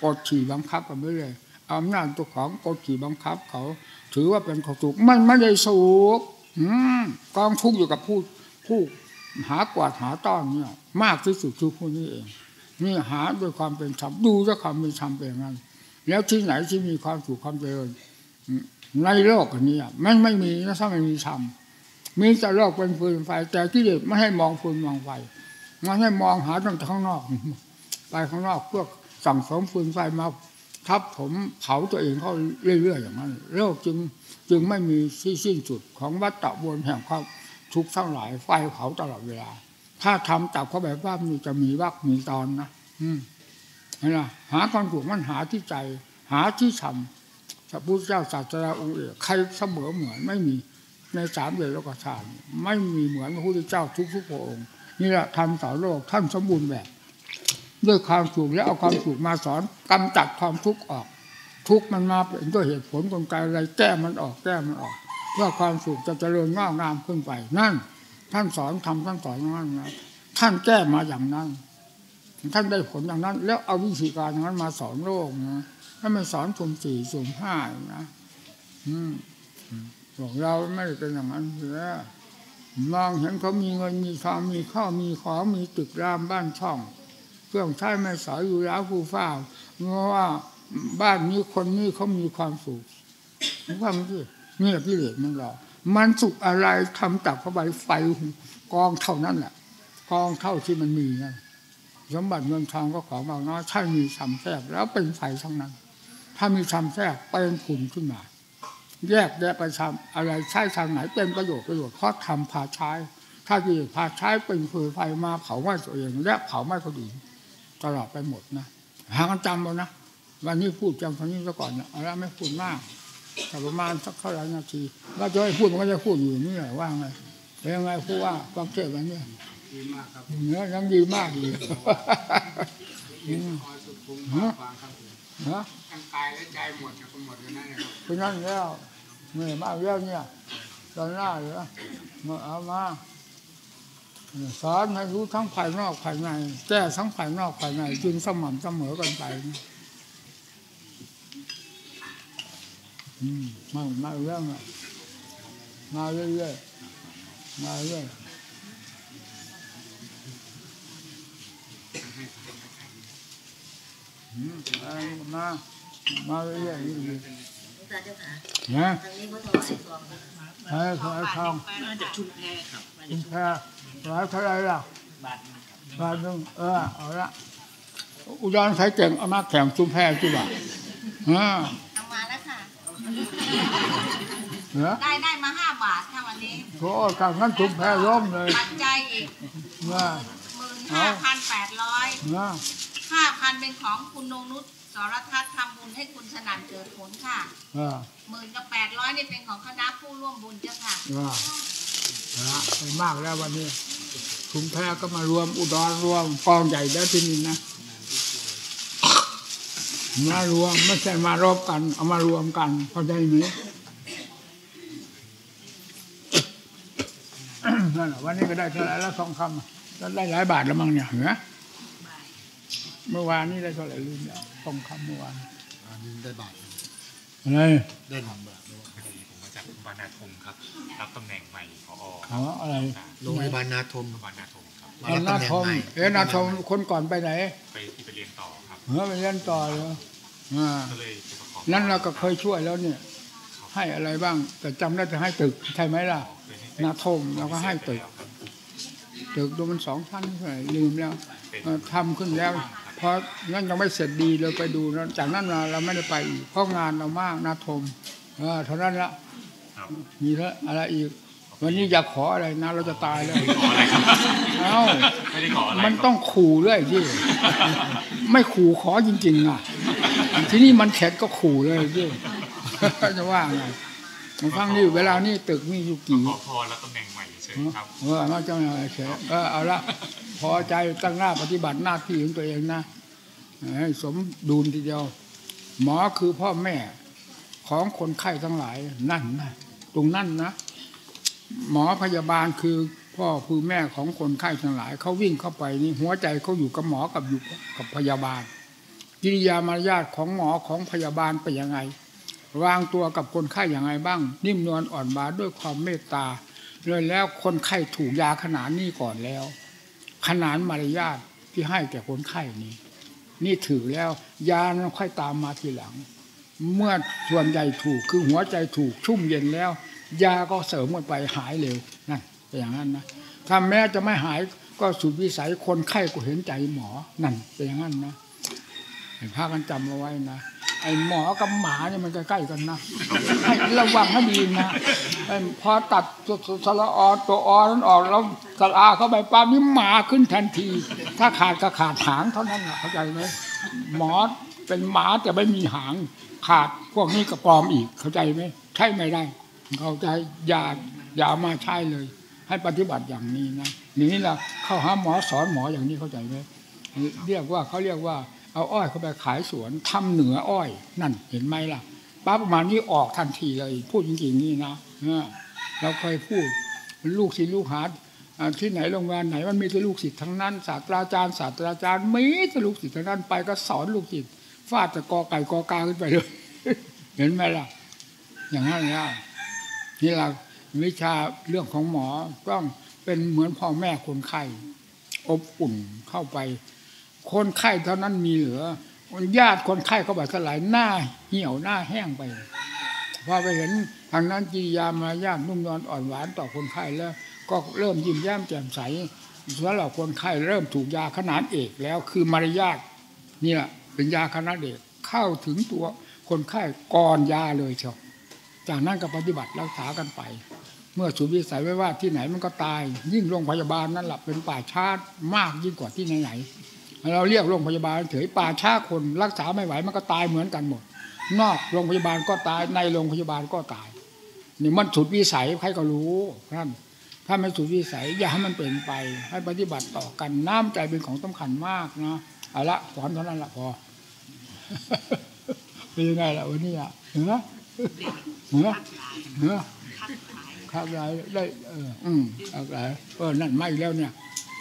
กดขี่บังคับกันไม่เลยอำนาจตัวของกดขี่บังคับเขาถือว่าเป็นของสุขมันไม่ได้สุขกองทุกข์อยู่กับผู้หากวาดหาต้อนเนี่ยมากที่สุดคือผู้นี้เองนี่หาด้วยความเป็นธรรมดูด้วยความเป็นธรรมเป็นอย่างนั้นแล้วที่ไหนที่มีความสุขความเจริญในโลกนี้มันไม่มีนะถ้าไม่มีธรรมมีแต่โลกเป็นฟืนไฟแต่กิเลสไม่ให้มองฟืนมองไฟมันให้มองหาตั้งแต่ข้างนอกไปข้างนอกเพื่อสั่งสมฟืนไฟมาทับผมเผาตัวเองเขาเรื่อยๆอย่างนั้นโลกจึงไม่มีที่สิ้นสุดของวัฏฏะวนแห่งความทุกข์ทั้งหลายไฟเผาตลอดเวลาถ้าทำจับเข้าแบบว่ามันจะมีวรรคมีตอนนะนะหาความถูกมันหาที่ใจหาที่ทำพระพุทธเจ้าศาสดาองค์เอกใครเสมอเหมือนไม่มีในสามเดชโลกธาตุไม่มีเหมือนพระพุทธเจ้าทุกพระองค์นี่แหละทำต่อโลกท่านสมบูรณ์แบบด้วยความสุขและเอาความสุขมาสอนกำจัดความทุกข์ออกทุกข์มันมาเป็นด้วยเหตุผลกลไกอะไรแก้มันออกเพื่อความสุขจะเจริญงอกงามขึ้นไปนั่นท่านสอนทำท่านสอนอย่างนั้นนะท่านแก้มาอย่างนั้นท่านได้ผลอย่างนั้นแล้วเอาวิธีการอย่างนั้นมาสอนโลกนะถ้าไม่สอนสุ่มสี่สุ่มห้านะบอกเราไม่ได้เป็นอย่างนั้นเลยมองเห็นเขามีเงินมีทองมีข้าวมีของมีตึกรามบ้านช่องเครื่องใช้ไม่สอยอยู่แล้วผู้ฟ้าเพราะว่าบ้านนี้คนนี้เขามีความสุขความที่นี่แหละกิเลสมันหลอกมันสุขอะไรทำจับเข้าไปไฟกองเท่านั้นแหละกองเท่าที่มันมีนั่นสมบัติเงินทองก็ของบางน้อยถ้ามีทำแทรกแล้วเป็นไฟทั้งนั้นถ้ามีทำแทรกเป็นขุ่นขึ้นมาแยกไปทำอะไรใช้ทางไหนเป็นประโยชน์เพราะทำพาใช้ถ้ากิเลสพาใช้เป็นฟืนไฟมาเผาไหม้ตัวเองและเผาไหม้คนอื่นตลอดไปหมดนะหากันจำเอานะวันนี้พูดจำตอนนี้ซะก่อนนะแล้วไม่พูดมากแต่ประมาณสักเท่าไหร่นาทีว่าจะให้พูดมันก็จะพูดอยู่นี่แหละว่าไงเป็นยังไงพูดว่าความเชื่อวันนี้ดีมากครับเนื้อยังดีมากอยู่ทั้งกายและใจหมดหมดเลยนะคือนั่นแล้วเหนื่อยมากแล้วเนี่ยตอนหน้าเหรอมาเอามาสอนให้รู้ทั้งภายนอกภายในแก้ทั้งภายนอกภายในจึงสม่ำเสมอกันไปมาเรื่องมาเรื่อยๆมาเรื่อยมาเรื่อยๆนะทางนี้ก็ถวายทองมาจากชุมแพครับชุมแพร้อยเท่าไรล่ะบาทนึงเอาละอุดรสายเก่งเอามาแข่งชุมแพจุบ่ะเอามาแล้วค่ะได้มา5 บาทค่ะวันนี้โอ้ทางนั้นชุมแพล้มเลยปัจจัยอีก15,800 5,000เป็นของคุณนงนุชสรทัศน์ทำบุญให้คุณสนั่นเกิดผลค่ะ10,800นี่เป็นของคณะผู้ร่วมบุญเจ้าค่ะไปมากแล้ววันนี้ชุมแพก็มารวมอุดรรวมกองใหญ่แล้วที่นี่นะมารวมไม่ใช่มารบกันเอามารวมกันเข้าใจไหมนั่นแหละวันนี้ก็ได้เท่าไหร่แล้ว2 คำแล้วได้หลายบาทแล้วมั้งเนี่ยเหรอเมื่อวานนี้ได้เท่าไหร่ลืมแล้ว2 คำเมื่อวานได้บาทอะไรได้1 บาทผมมาจากโรงพยาบาลนาทมครับรับตำแหน่งใหม่ผออะไรโรงพยาบาลนาทมครับนาทมนาทมคนก่อนไปไหนไปเรียนต่อครับไปเรียนต่อเลยนั่นเราก็เคยช่วยแล้วเนี่ยให้อะไรบ้างแต่จำได้แต่ให้ตึกใช่ไหมล่ะนาทมเราก็ให้ตึกดูมัน2 ชั้นเท่าไหร่ลืมแล้วทำขึ้นแล้วเพราะนั่นยังไม่เสร็จดีเลยไปดูแล้วจากนั้นเราไม่ได้ไปอีกเพราะงานเรามากนาทมเท่านั้นละมีแล้วอะไรอีกวันนี้อยากขออะไรนะเราจะตายแล้วไม่ได้ขออะไรมันต้องขู่ด้วยที่ไม่ขู่ขอจริงๆอ่ะที่นี่มันแข็งก็ขู่เลยที่จะว่าไงบางครั้งนี่เวลานี่ตึกมีอยู่กี่ขอพรแล้วตำแหน่งใหม่เฉยครับมาเจ้าหน้าเฉยเอาละพอใจตั้งหน้าปฏิบัติหน้าที่ของตัวเองนะให้สมดุลทีเดียวหมอคือพ่อแม่ของคนไข้ทั้งหลายนั่นนะตรงนั่นนะหมอพยาบาลคือพ่อคือแม่ของคนไข้ทั้งหลายเขาวิ่งเข้าไปนี่หัวใจเขาอยู่กับหมอกับอยู่กับพยาบาลกิริยามารยาทของหมอของพยาบาลเป็นยังไงวางตัวกับคนไข้อย่างไรบ้างนิ่มนวลอ่อนหวานด้วยความเมตตาเลยแล้วคนไข้ถูกยาขนาดนี้ก่อนแล้วขนานมารยาทที่ให้แก่คนไข้นี้นี่ถือแล้วยานั้นค่อยตามมาทีหลังเมื่อส่วนใหญ่ถูกคือหัวใจถูกชุ่มเย็นแล้วยาก็เสริมกันไปหายเร็วนั่นเป็นอย่างนั้นนะถ้าแม้จะไม่หายก็สุดวิสัยคนไข้ก็เห็นใจหมอนั่นเป็นอย่างนั้นนะพากันจำเอาไว้นะไอ้หมอกับหมาเนี่ยมันใกล้ๆกันนะให้ระวังให้ดีนะพอตัดสระอตัวอนั้นออกแล้วสระอาเข้าไปปั๊บนี่หมาขึ้นทันทีถ้าขาดก็ขาดหางเท่านั้นเข้าใจไหมหมอเป็นหมาแต่ไม่มีหางขาดพวกนี้ก็ปลอมอีกเข้าใจไหมใช่ไม่ได้เข้าใจอย่ามาใช่เลยให้ปฏิบัติอย่างนี้นะนี่แหละเข้าหาหมอสอนหมออย่างนี้เข้าใจไหมเขาเรียกว่าเอาอ้อยเข้าไปขายสวนทำเหนืออ้อยนั่นเห็นไหมล่ะปั๊บประมาณนี้ออกทันทีเลยพูดจริงๆนี่นะเราเคยพูดลูกศิษย์ลูกหาที่ไหนโรงงานไหนมันมีแต่ลูกศิษย์ทั้งนั้นศาสตราจารย์มีแต่ลูกศิษย์ทั้งนั้นไปก็สอนลูกศิษย์ฟาดแต่กอไก่กอกาขึ้นไปเลยเห็นไหมล่ะอย่างนั้นแล้วนี่เราวิชาเรื่องของหมอต้องเป็นเหมือนพ่อแม่คนไข้อบอุ่นเข้าไปคนไข้เท่านั้นมีเหลือญาติคนไข้เขาแบบสลายหน้าเหี่ยวหน้าแห้งไปพอไปเห็นทางนั้นกิริยามารยาทนุ่มนวลอ่อนหวานต่อคนไข้แล้วก็เริ่มยิ้มแย้มแจ่มใสสำหรับคนไข้เริ่มถูกยาขนาดเอกแล้วคือมารยาทนี่แหละเป็นยาขนาดเอกเข้าถึงตัวคนไข้ก่อนยาเลยเชียวจากนั้นก็ปฏิบัติรักษากันไปเมื่อสุดวิสัยไว้ว่าที่ไหนมันก็ตายยิ่งโรงพยาบาลนั่นแหละเป็นป่าช้ามากยิ่งกว่าที่ไหนเราเรียกโรงพยาบาลเฉยป่าช้าคนรักษาไม่ไหวมันก็ตายเหมือนกันหมดนอกโรงพยาบาลก็ตายในโรงพยาบาลก็ตายนี่มันสุดวิสัยใครก็รู้ท่านถ้าไม่สุดวิสัยอย่าให้มันเป็นไปให้ปฏิบัติต่อกันน้ำใจเป็นของสำคัญมากนะเอาละสอนเท่านั้นละพอเป็นยังไงล่ะวันนี้เหนือข้าวไรได้ข้าวไรนั่นไม่แล้วเนี่ย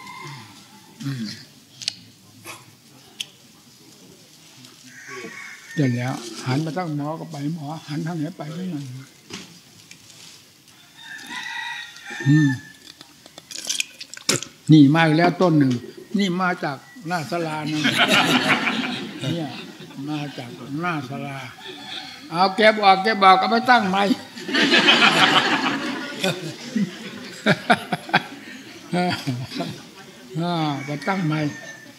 เดี๋ยวแล้วหันมาตั้งหมอก็ไปหมอหันทางไหนไปที่นั่นนี่มาอีกแล้วต้นหนึ่งนี่มาจากหน้าศาลานะเนี่ยมาจากหน้าศาลาเอาเก็บออกก็ไปตั้งใหม่ไปตั้งใหม่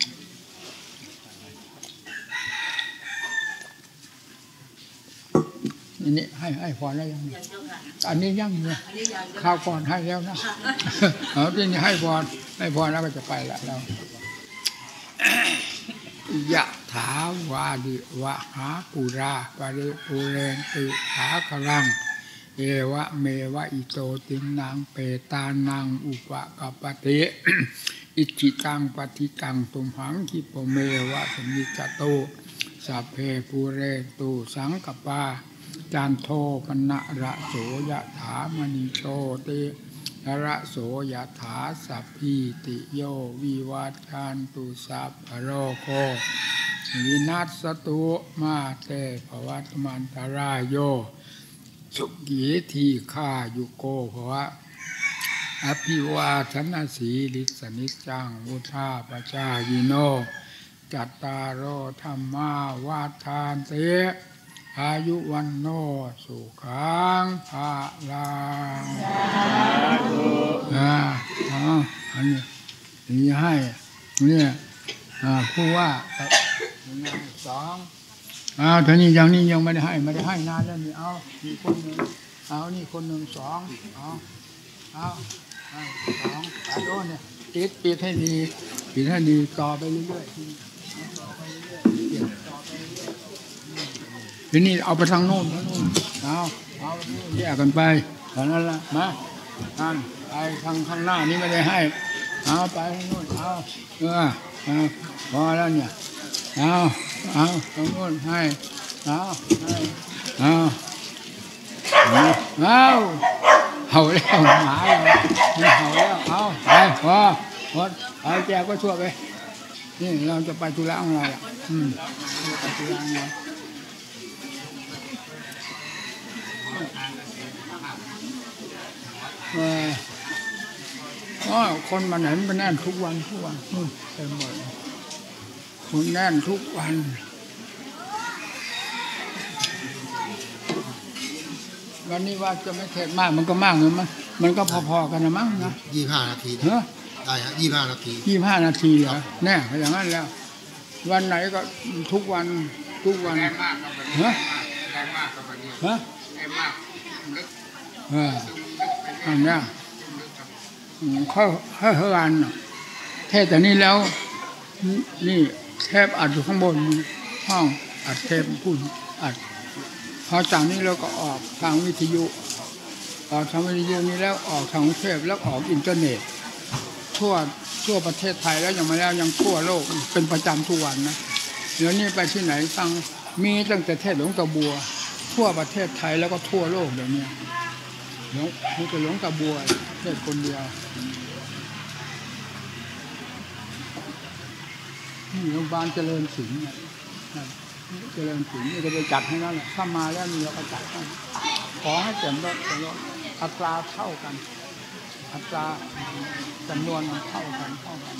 นี่ให้พรแล้วยังอันนี้ยังเนี่ยข้าวก่อนให้แล้วนะเอาที่นี่ให้พรแล้วก็จะไปละเรายะถาวาดิวะหาปุราปะริปุเรนติสาคลังเอวะเมวะอิโตตินังเปตานังอุปกัปปติอิจิตังปฏิตังตุมหังคิปเมวะสมิจจโตสัพเพปุเรตุสังกปาจันโทปนะระโสยะถามณิโชติระโสยะถาสัพพิติโยวิวัชชันตุสัพพะโรโควินัสตุมาเตภวัตมันตรายโยสุขีทีฆายุโกภวะอภิวาทนาสีลิสนิจังวุธาปชายิโนจัตตารโอธรรมาวาทานเตอายุวันโนสุขังภาลังอันนี้ให้เนี่ยผู้ว่าสองท่านี้อย่างนี้ยังไม่ได้ให้นานแล้วนี่เอานี่คนหนึ่งเอานี่คนหนึ่งสองเอาสองโดนเนี่ยปิดให้ดีต่อไปเรื่อยๆทีนี้เอาไปทางโน้นเอาแยกกันไปตอนนั้นละมาไปทางข้างหน้านี้ไม่ได้ให้เอาไปทางโน้นพอแล้วเนี่ยเอาทางโน้นให้เอาเห่าแล้วหมาแล้วเห่าแล้วเอาไปพอไปแจกก็ชั่วไปนี่เราจะไปธุระของเราไปธุระของเราคนมาไหนมันแน่นทุกวันเต็มหมดคนแน่นทุกวันวันนี้ว่าจะไม่เทศมากมันก็มากเลยมันก็พอๆกันนะมั้งนะ 25 นาทีได้ฮะ25 นาที 25 นาทีเหรอแน่อย่างนั้นแล้ววันไหนก็ทุกวันแรงมากครับฮะแรงมากครับวันนี้ฮะแรงมากลึกอันนี้เขาวันเทศแต่นี้แล้วนี่เทปอัดอยู่ข้างบนห้องอัดเทปพูดอัดพอจากนี้เราก็ออกทางวิทยุนี้แล้วออกทางเทปแล้วออกอินเทอร์เน็ตทั่วประเทศไทยแล้วยังมาแล้วยังทั่วโลกเป็นประจำทุกวันนะเดี๋ยวนี้ไปที่ไหนมีตั้งแต่เทศหลวงตาบัวทั่วประเทศไทยแล้วก็ทั่วโลกเดี๋ยวนี้มีแต่หลวงตาบัวเทศคนเดียวนี่โรงพยาบาลเจริญศิลป์เจริญศิลป์นี่จะไปจัดให้นั่นแหละถ้ามาแล้วมีเราก็จัดให้ขอให้เต็มรถอัตราเท่ากันอัตราจำนวนเท่ากัน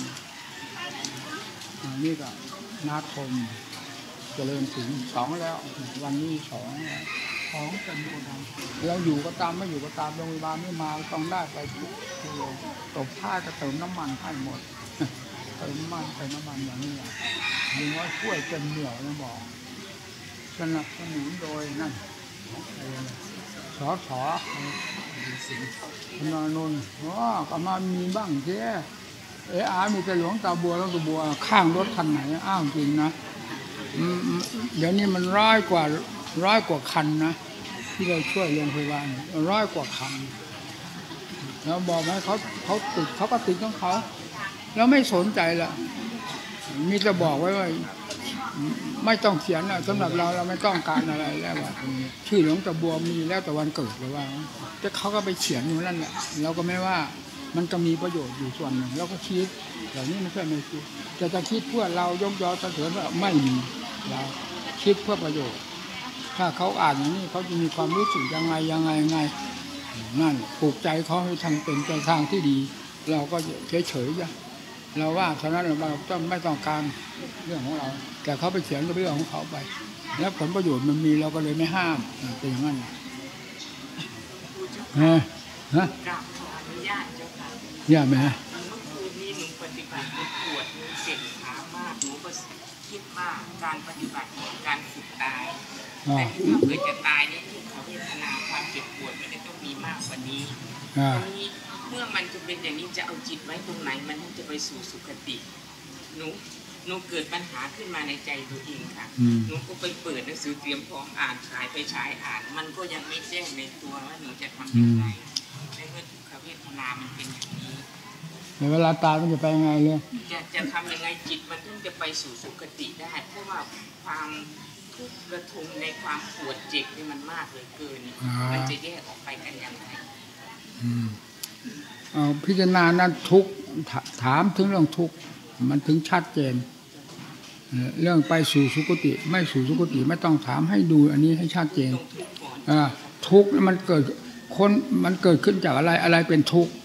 นี่ก็นาคมเจริญศิลป์2แล้ววันนี้2แล้วของเป็นโบราณเราอยู่ก็ตามไม่อยู่ก็ตามโรงพยาบาลไม่มาต้องได้ไปทุกโลตบผ้าก็เติมน้ำมันให้หมดเติมน้ำมันอย่างนี้ยิงว่าช่วยจนเหนียวนะบอกสนับสนุนโดยนั่นสอพนนนท์ก็มามีบ้างแค่มีแต่หลวงตาบัวข้างรถคันไหนอ้าวจริงนะเดี๋ยวนี้มันร้อยกว่าคันนะที่เราช่วยโรงพยาบาล100 กว่าคันแล้วบอกให้เขาติดเขาก็ติดของเขาแล้วไม่สนใจละมีจะบอกไว้ว่าไม่ต้องเขียนนะสำหรับเราไม่ต้องการอะไรแล้วว่าชื่อหลวงตาบัวมีแล้วแต่วันเกิดหรือว่าแต่เขาก็ไปเขียนอยู่นั่นแหละเราก็ไม่ว่ามันก็มีประโยชน์อยู่ส่วนหนึ่งเราก็คิดเหล่านี้ไม่ใช่ไม่คิดจะคิดเพื่อเรายกยอสะเทือนว่าไม่มีเราคิดเพื่อประโยชน์ถ้าเขาอ่านอย่างนี้เขาจะมีความรู้สึกยังไงนั่นปลูกใจเขาให้ทางเป็นไปทางที่ดีเราก็เฉยๆเราว่าฉะนั้นเราต้องไม่ต้องการเรื่องของเราแต่เขาไปเขียนก็เรื่องของเขาไปแล้วผลประโยชน์มันมีเราก็เลยไม่ห้ามเป็นอย่างนั้นยากไหมฮะเมื่อคืนนี้หนูปฏิบัติปวดหนูเจ็บขามากหนูก็คิดว่าการปฏิบัติการฝึกตายแต่ถ้าเกิดจะตายเนี่ยเขาพิจารณาความเจ็บปวดไม่ได้ต้องมีมากกว่านี้ตรงนี้เมื่อมันจะเป็นอย่างนี้จะเอาจิตไว้ตรงไหนมันจะไปสู่สุคติหนูเกิดปัญหาขึ้นมาในใจตัวเองค่ะหนูก็ไปเปิดหนังสือเตรียมพร้อมอ่านขายไปใช้อ่านมันก็ยังไม่แจ้งในตัวว่าหนูจะทำยังไงในเมื่อทุกขเวทนามันเป็นอย่างนี้เวลาตายมันจะไปยังไงเลยจะทำยังไงจิตมันถึงจะไปสู่สุคติได้เพราะว่าความทุกข์ระทมในความปวดเจ็บนี่มันมากเลยเกินมันจะแยกออกไปกันยังไงพิจารณานั้นทุกถามถึงเรื่องทุกมันถึงชัดเจนเรื่องไปสู่สุคติไม่สู่สุคติไม่ต้องถามให้ดูอันนี้ให้ชัดเจนทุกมันเกิดขึ้นจากอะไรเป็นทุกข์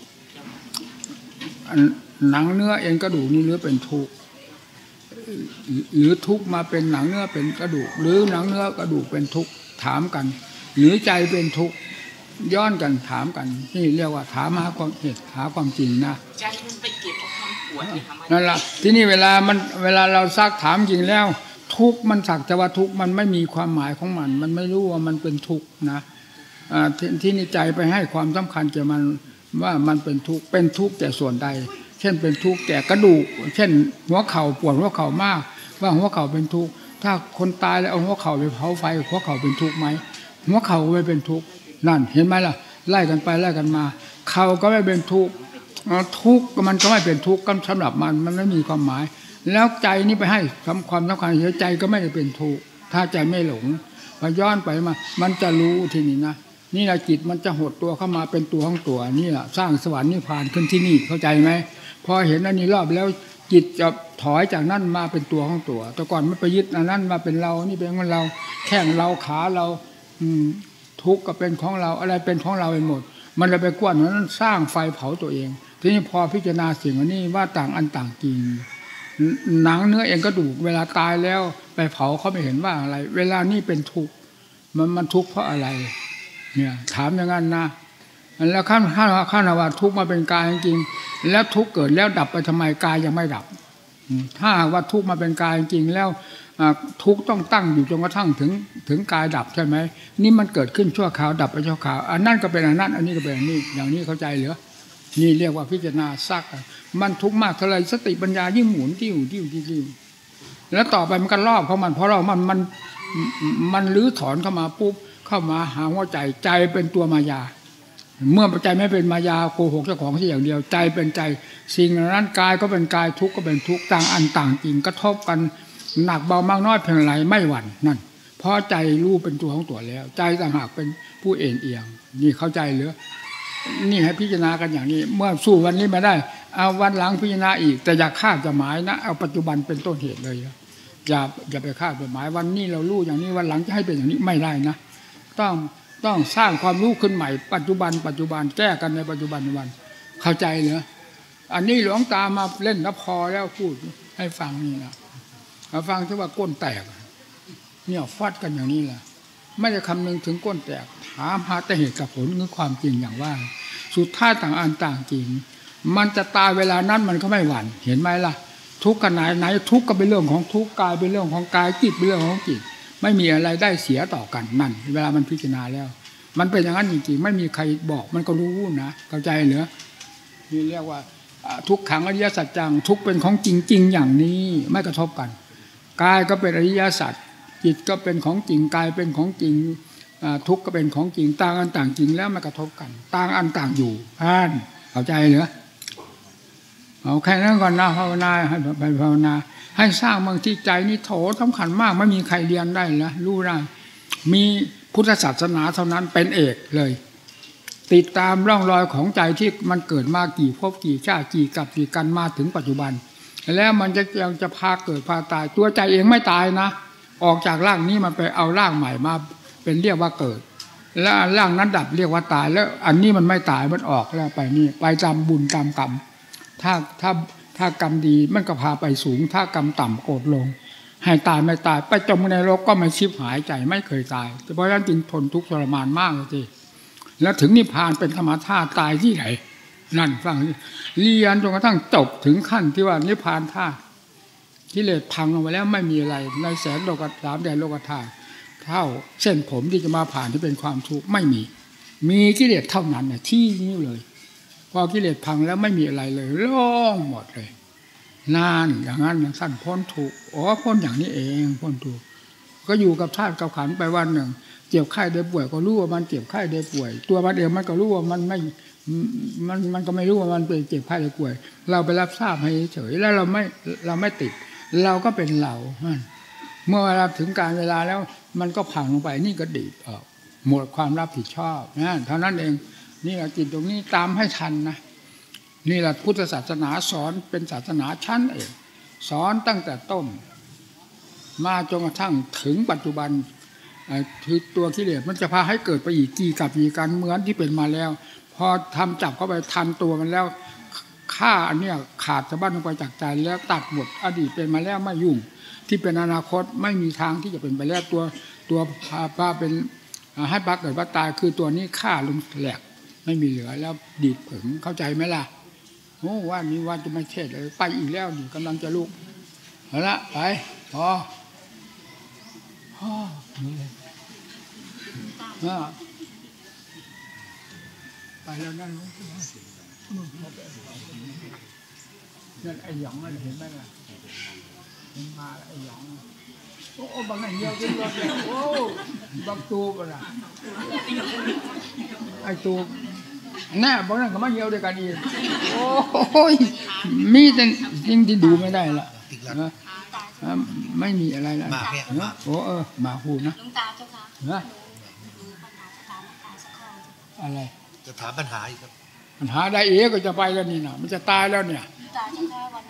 หนังเนื้อเอ็นกระดูกนี่หรือเป็นทุกข์หรือทุกข์มาเป็นหนังเนื้อเป็นกระดูกหรือหนังเนื้อกระดูกเป็นทุกข์ถามกันหรือใจเป็นทุกข์ย้อนกันถามกันนี่เรียกว่าถามหาความเหตุหาความจริงนะใจมันไปเก็บเอาความปวดนั่นแหละที่นี่เวลาเราซักถามจริงแล้วทุกข์มันสักแต่ว่าทุกข์มันไม่มีความหมายของมันไม่รู้ว่ามันเป็นทุกข์นะที่นี่ใจไปให้ความสำคัญแก่มันว่ามันเป็นทุกข์แต่ส่วนใดเช่นเป็นทุกข์แก่กระดูกเช่นหัวเข่าปวดหัวเข่ามากว่าหัวเข่าเป็นทุกข์ถ้าคนตายแล้วเอาหัวเข่าไปเผาไฟหัวเข่าเป็นทุกข์ไหมหัวเข่าไม่เป็นทุกข์นั่นเห็นไหมล่ะไล่กันไปไล่กันมาเข่าก็ไม่เป็นทุกข์มันก็ไม่เป็นทุกข์ก็สำหรับมันไม่มีความหมายแล้วใจนี่ไปให้ความสำคัญใจก็ไม่ได้เป็นทุกข์ถ้าใจไม่หลงมาย้อนไปมามันจะรู้ทีนี้นะนี่แหละจิตมันจะหดตัวเข้ามาเป็นตัวของตัวนี่แหละสร้างสวรรค์นิพพานขึ้นที่นี่เข้าใจไหมพอเห็นอันนี้รอบแล้วจิตจะถอยจากนั่นมาเป็นตัวของตัวแต่ก่อนไม่ไปยึดอันนั้นมาเป็นเรานี่เป็นของเราแข้งเราขาเราทุกข์ก็เป็นของเราอะไรเป็นของเราไปหมดมันเลยไปกวนนั้นสร้างไฟเผาตัวเองทีนี้พอพิจารณาสิ่งอันนี้ว่าต่างอันต่างจริงหนังเนื้อเองกระดูกเวลาตายแล้วไปเผาเขาไม่เห็นว่าอะไรเวลานี่เป็นทุกข์มันทุกข์เพราะอะไรเนี่ยถามอย่างนั้นนะแล้วขั้นว่าทุกข์มาเป็นกายจริงๆแล้วทุกข์เกิดแล้วดับไปทำไมกายยังไม่ดับถ้าว่าทุกข์มาเป็นกายจริงแล้วทุกข์ต้องตั้งอยู่จนกระทั่งถึงกายดับใช่ไหมนี่มันเกิดขึ้นชั่วคราวดับไปชั่วคราวอันนั้นก็เป็นอันนั้นอันนี้ก็เป็นอันนี้อย่างนี้เข้าใจเหรอนี่เรียกว่าพิจารณาซักมันทุกข์มากเท่าไรสติปัญญายิ่งหมุนติ้วแล้วต่อไปมันก็รอบเพราะมันเพราะเรามันลื้อถอนเข้ามาปุ๊บเข้ามาหาหัวใจใจเป็นตัวมายาเมื่อใจไม่เป็นมายาโกหกเจ้าของที่อย่างเดียวใจเป็นใจสิ่งนั้นกายก็เป็นกายทุกข์ก็เป็นทุกข์ต่างอันต่างจริงกระทบกันหนักเบามากน้อยเพียงไรไม่หวั่นนั่นเพราะใจรู้เป็นตัวของตัวแล้วใจต่างหากเป็นผู้เอียงนี่เข้าใจหรือนี่ให้พิจารณากันอย่างนี้เมื่อสู้วันนี้มาได้เอาวันหลังพิจารณาอีกแต่อย่าคาดจะหมายนะเอาปัจจุบันเป็นต้นเหตุเลยอย่าไปคาดหมายวันนี้เรารู้อย่างนี้วันหลังจะให้เป็นอย่างนี้ไม่ได้นะต้องสร้างความรู้ขึ้นใหม่ปัจจุบันแก้กันในปัจจุบันวันเข้าใจเหรออันนี้หลวงตามาเล่นแล้วพอแล้วพูดให้ฟังนี่นะมาฟังที่ว่าก้นแตกเนี่ยฟัดกันอย่างนี้แหละไม่ได้คำนึงถึงก้นแตกถามหาแต่เหตุกับผลคือความจริงอย่างว่าสุดท้ายต่างอันต่างจริงมันจะตายเวลานั้นมันก็ไม่หวั่นเห็นไหมล่ะทุกข์กันไหนทุกข์ก็เป็นเรื่องของทุกข์กายเป็นเรื่องของกายจิตเป็นเรื่องของจิตไม่มีอะไรได้เสียต่อกันนั่นเวลามันพิจารณาแล้วมันเป็นอย่างนั้นจริงๆไม่มีใครบอกมันก็รู้นะเข้าใจเหรอนี่เรียกว่าทุกขังอริยสัจจังทุกเป็นของจริงๆอย่างนี้ไม่กระทบกันกายก็เป็นอริยสัจจิตก็เป็นของจริงกายเป็นของจริงทุกข์ก็เป็นของจริงต่างอันต่างจริงแล้วไม่กระทบกันต่างอันต่างอยู่ท่านเข้าใจเหรอเอาแค่นั้นก่อนนะภาวนาให้ไปภาวนาให้สร้างบางที่ใจนี่โถสำคัญมากไม่มีใครเรียนได้นะรู้ได้มีพุทธศาสนาเท่านั้นเป็นเอกเลยติดตามร่องรอยของใจที่มันเกิดมากี่ภพกี่ชาติกี่กับกี่กันมาถึงปัจจุบันแล้วมันยังจะพาเกิดพาตายตัวใจเองไม่ตายนะออกจากร่างนี้มันไปเอาร่างใหม่มาเป็นเรียกว่าเกิดแล้วร่างนั้นดับเรียกว่าตายแล้วอันนี้มันไม่ตายมันออกแล้วไปนี่ไปตามบุญตามกรรมถ้ากรรมดีมันก็พาไปสูงถ้ากรรมต่ำโกรธลงให้ตายไม่ตายไปจมในโลกก็ไม่ชิบหายใจไม่เคยตายเพราะฉะนั้นจึงทนทุกข์ทรมานมากเลยทีแล้วถึงนิพพานเป็นธรรมชาติตายที่ไหนนั่นฟังเรียนจนกระทั่งจบถึงขั้นที่ว่านิพพานธาตุกิเลสพังออกไปแล้วไม่มีอะไรในแสนโลกธาตุแดนโลกธาตุเท่าเส้นผมที่จะมาผ่านที่เป็นความทุกข์ไม่มีกิเลสเท่านั้นเนี่ยที่นี้เลยพอกิเลสพังแล้วไม่มีอะไรเลยโล่งหมดเลยนานอย่างนั้นสั้นพ้นทุกข์พ้นอย่างนี้เองพ้นทุกข์ก็อยู่กับธาตุกับขันธ์ไปวันหนึ่งเจ็บไข้ได้ป่วยก็รู้ว่ามันเจ็บไข้ได้ป่วยตัวมันเองมันก็รู้ว่ามันก็ไม่รู้ว่ามันเป็นเจ็บไข้ได้ป่วยเราไปรับทราบให้เฉยแล้วเราไม่ติดเราก็เป็นเราเมื่อเวลาถึงการเวลาแล้วมันก็พังลงไปนี่ก็ดีออกหมดความรับผิดชอบนะเท่านั้นเองนี่แหละจิตตรงนี้ตามให้ทันนะนี่แหละพุทธศาสนาสอนเป็นศาสนาชั้นเอกสอนตั้งแต่ต้นมาจนกระทั่งถึงปัจจุบันคือตัวกิเลสมันจะพาให้เกิดไปอีกกี่กับกี่กันเหมือนที่เป็นมาแล้วพอทำจับเข้าไปทันตัวมันแล้วฆ่าอันเนี้ยขาดสะบั้นลงไปจากใจแล้วตัดหมดอดีตเป็นมาแล้วไม่ยุ่งที่เป็นอนาคตไม่มีทางที่จะเป็นไปแล้วตัวพาเป็นให้บักเกิดบักตายคือตัวนี้ฆ่าลงแหลกไม่มีเหลือแล้วดีดผึ่งเข้าใจไหมล่ะโอ้ว่านี้ว่าจะไม่เทศเลยไปอีกแล้วนี่กำลังจะลุกเอาละไปพอไปแล้วนั่นไอ้หยองเห็นไหมล่ะมันมาไอ้หยองโอ้บางอย่างเดียวกันเลยโอ้บางตัวกันล่ะไอ้ตัวแน่บางอย่างก็มาเดียวด้วยกันอีกโอ้ยมีแต่สิ่งที่ดูไม่ได้ละไม่มีอะไรแล้วโอ้มาพูดนะลุงตาเจ้าค่ะอะไรจะถามปัญหาอีกครับปัญหาได้เอ๋ก็จะไปแล้วนี่นะมันจะตายแล้วเนี่ยลุงตาเจ้าค่ะวันนั้นลุงต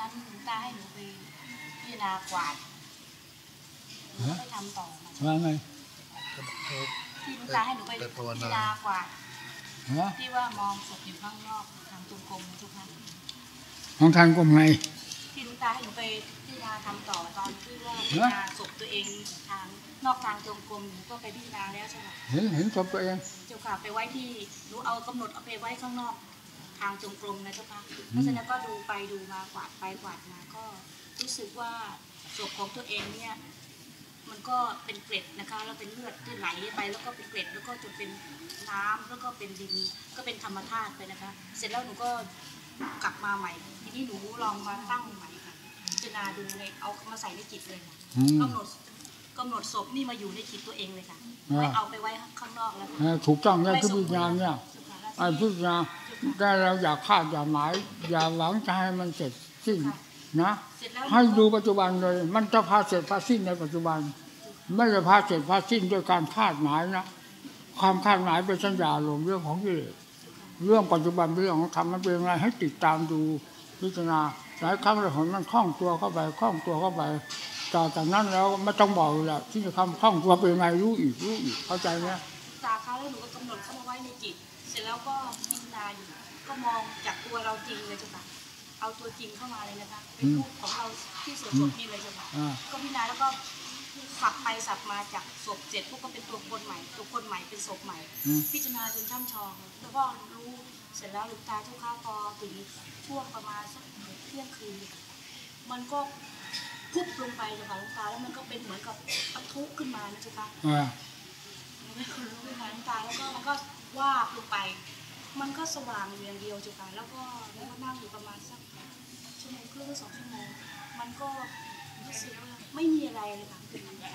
ตาให้หนูไปพิจารณากวาดไปทำต่อว่าไงที่หลวงตาให้หนูไปพิจารณากวาดที่ว่ามองศพอยู่ข้างนอกทางจงกรมทุกครั้งของทางกรมไงที่หลวงตาให้หนูไปพิจารณาทำต่อตอนที่ว่าพิจารณาศพตัวเองทางนอกทางจงกรมหนูก็ไปพิจารณาแล้วใช่ไหมเห็นศพตัวเองเจ้าค่ะไปไว้ที่หนูเอากำหนดเอาไปไว้ข้างนอกทางจงกรมนะเจ้าค่ะเพราะฉะนั้นก็ดูไปดูมากวาดไปกวาดมาก็รู้สึกว่าศพของตัวเองเนี่ยมันก็เป็นเกล็ดนะคะแล้วเป็นเลือดที่ไหลไปแล้วก็เป็นเกล็ดแล้วก็จนเป็นน้ำแล้วก็เป็นดินก็เป็นธรรมธาตุไปนะคะเสร็จแล้วหนูก็กลับมาใหม่ทีนี้หนูลองมาตั้งใหม่ค่ะพิจารณาดูเลยเอามาใส่ในจิตเลยค่ะกำหนดศพนี่มาอยู่ในจิตตัวเองเลยค่ะไม่เอาไปไว้ข้างนอกแล้วถูกต้องเนี่ยคือพิจารณาเนี่ยไอ้พิจารณาได้เราอยากคาดอย่าหมายอย่าหวังจะให้มันเสร็จสิ้นนะให้ดูปัจจุบันเลยมันจะพาเสร็จพาสิ้นในปัจจุบันไม่จะพาเสร็จพาสิ้นด้วยการคาดหมายนะความคาดหมายเป็นสัญญาลมเรื่องของกิเลสเรื่องปัจจุบันเรื่องของธรรมมันเป็นอะไรให้ติดตามดูพิจารณาหลายครั้งเราเห็นมันคล่องตัวเข้าไปจากนั้นแล้วไม่ต้องบอกแหละที่จะคำคล่องตัวเป็นไงรู้อีกเข้าใจไหมจากครั้งแล้วหนูก็กำหนดเข้ามาไว้ในจิตเสร็จแล้วก็พิจารณาอยู่ก็มองจากตัวเราจริงเลยจ้ะค่ะเอาตัวจริงเข้ามาเลยนะคะเป็นรูปของเราที่สดๆนี่เลยจ้ะค่ะก็พิจารณาแล้วก็สับไปสับมาจากศพเสร็จพวกก็เป็นตัวคนใหม่เป็นศพใหม่พิจารณาจนช่ำชองแล้วก็รู้เสร็จแล้วหลุดตาทุกข้าวพอถึงช่วงประมาณสักเที่ยงคืนมันก็พุบลงไปจ้ะค่ะหลุดตาแล้วมันก็เป็นเหมือนกับปะทุขึ้นมานะจ๊ะค่ะไม่เคยรู้ขึ้นมาหลุดตาแล้วก็มันก็ว่าลงไปมันก็สว่างอย่างเดียวจ้ะค่ะแล้วก็นั่งอยู่ประมาณสักชั่วโมงครึ่ง2 ชั่วโมงมันก็รู้สึกว่าไม่มีอะไรเลยค่ะ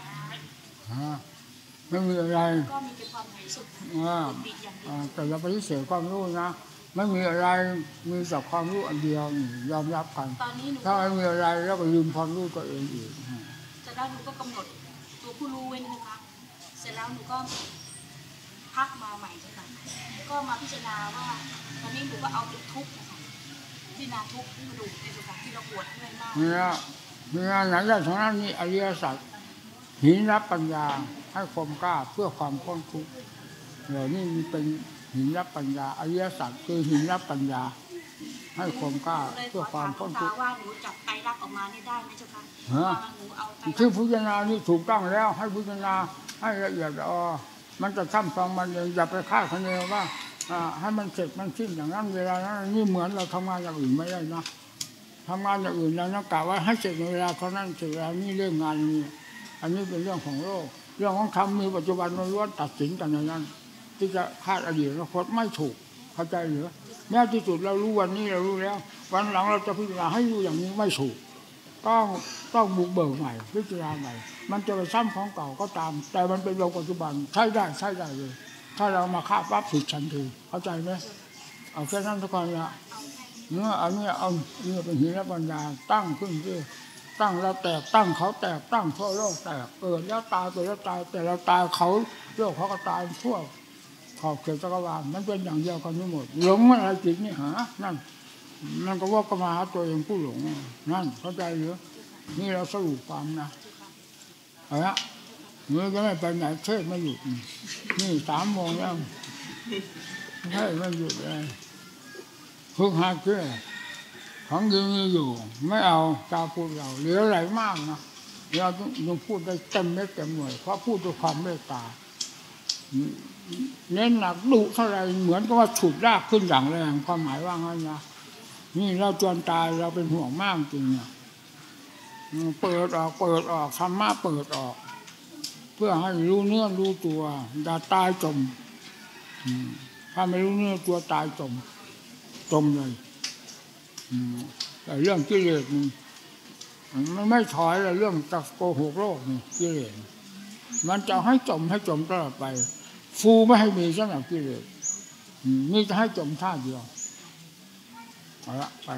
ไม่มีอะไรก็มีแต่ความสุขดีอย่างเดียวแต่เราปฏิเสธความรู้นะไม่มีอะไรมีแต่ความรู้อันเดียวยอมรับกันถ้าไม่มีอะไรแล้วก็ลืมความรู้ตัวเองอีกเสร็จแล้วหนูก็กำหนดตัวผู้รู้ไว้นะคะเสร็จแล้วหนูก็พักมาใหม่จ้ะค่ะก็มาพิจารณาว่าตอนนี้หนูก็เอาเป็นทุกข์นะคะพิจารณาทุกข์ที่มาดูในสถานที่เราปวดเมื่อยมากเนี่ยหลังจากนั้นนี่อริยสัจหินรับปัญญาให้ความกล้าเพื่อความพ้นทุกข์เหล่านี้มีเป็นหินรับปัญญาอริยสัจคือหินรับปัญญาให้ความกล้าเพื่อความพ้นทุกข์ว่าหนูจับไตรลักษณ์ออกมาได้ไหมเจ้าคะหนูเอาที่พิจารณานี่ถูกต้องแล้วให้พิจารณาให้ละเอียดมันจะทำฟังมันเองอย่าไปคาดคะเนว่าให้มันเสร็จมันสิ้นอย่างนั้นเวลานั้นนี่เหมือนเราทำงานอย่างอื่นไม่ได้นะทำงานอย่างอื่นเราต้องกะว่าให้เสร็จในเวลาเท่านั้นเสร็จเวลานี้เรื่องงานนี้อันนี้เป็นเรื่องของโลกเรื่องของธรรมมีปัจจุบันล้วนตัดสินกันในนั้นที่จะคาดอดีตอนาคตไม่ถูกเข้าใจหรือแม้ที่สุดเรารู้วันนี้เรารู้แล้ววันหลังเราจะพิจารณาให้รู้อย่างนี้ไม่ถูกต้องบุกเบิกใหม่พิจารณาใหม่มันจะไปซ้ำของเก่าก็ตามแต่มันเป็นโลกปัจจุบันใช้ได้เลยถ้าเรามาฆ่าปั๊บผิดทันทีเข้าใจไหมเอาแค่นั้นทุกคนละเนื้ออันนี้เอาเนื้อเป็นหินและปัญญาตั้งขึ้นที่ตั้งเราแตกตั้งเขาแตกตั้งทั่วโลกแตกแล้วตายแล้วตายแต่เราตายเขาโลกเขาก็ตายทั่วขอบเขตจักรวาลมันเป็นอย่างเดียวกันทั้งหมดหลงอะไรจิตนี่หานั่นก็ว่าก็มาหาตัวเองผู้หลงนั่นเข้าใจหรือนี่เราสรุปความนะเอาละเมื่อจะไม่ไปไหนเทศไม่หยุดนี่3 โมงแล้วเทศไม่หยุดเลยฝึกหัดเพื่อของดีมีอยู่ไม่เอาตาพูดเราเหลืออะไรมากนะเราต้องพูดได้เต็มเม็ดเต็มหน่วยเพราะพูดด้วยความเมตตาเน้นหนักดุเท่าไรเหมือนกับว่าฉุดรากขึ้นอย่างแรงความหมายว่างั้นนะนี่เราจวนตายเราเป็นห่วงมากจริงเนี่ยเปิดออกธรรมะเปิดออกเพื่อให้รู้เนื้อรู้ตัวอย่าตายจมถ้าไม่รู้เนื้อตัวตายจมเลยแต่เรื่องกิเลสมันไม่ถอยเลยเรื่องตะโกหกโลกนี่กิเลสมันจะให้จมตลอดไปฟูไม่ให้มีสำหรับกิเลสมีจะให้จมท่าเดียวเอาละไป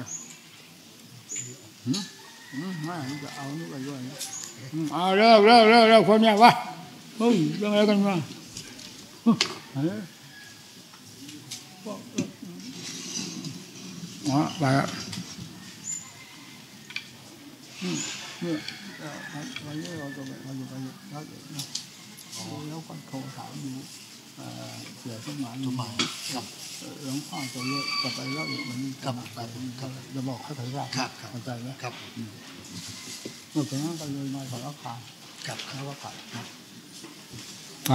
ไม่จะเอานี่ไปด้วยเอาเร็วคนเนี้ยวะเฮ้ยเรื่องอะไรกันมาไปเนี่ยวันนี้เราจะไปแล้วก็โทรถามดูเสียสมานครับหลวงพ่อจะไปเล่าอีกวันนี้ครับจะบอกให้เขาทราบเข้าใจไหมครับเมื่อกี้นั้นก็เลยมาขอรับข่าวแล้วก็ผ่านไป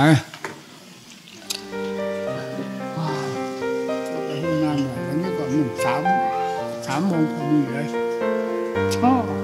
งานหน่อยวันนี้ก็1 3 โมงพอดีเลยชอบ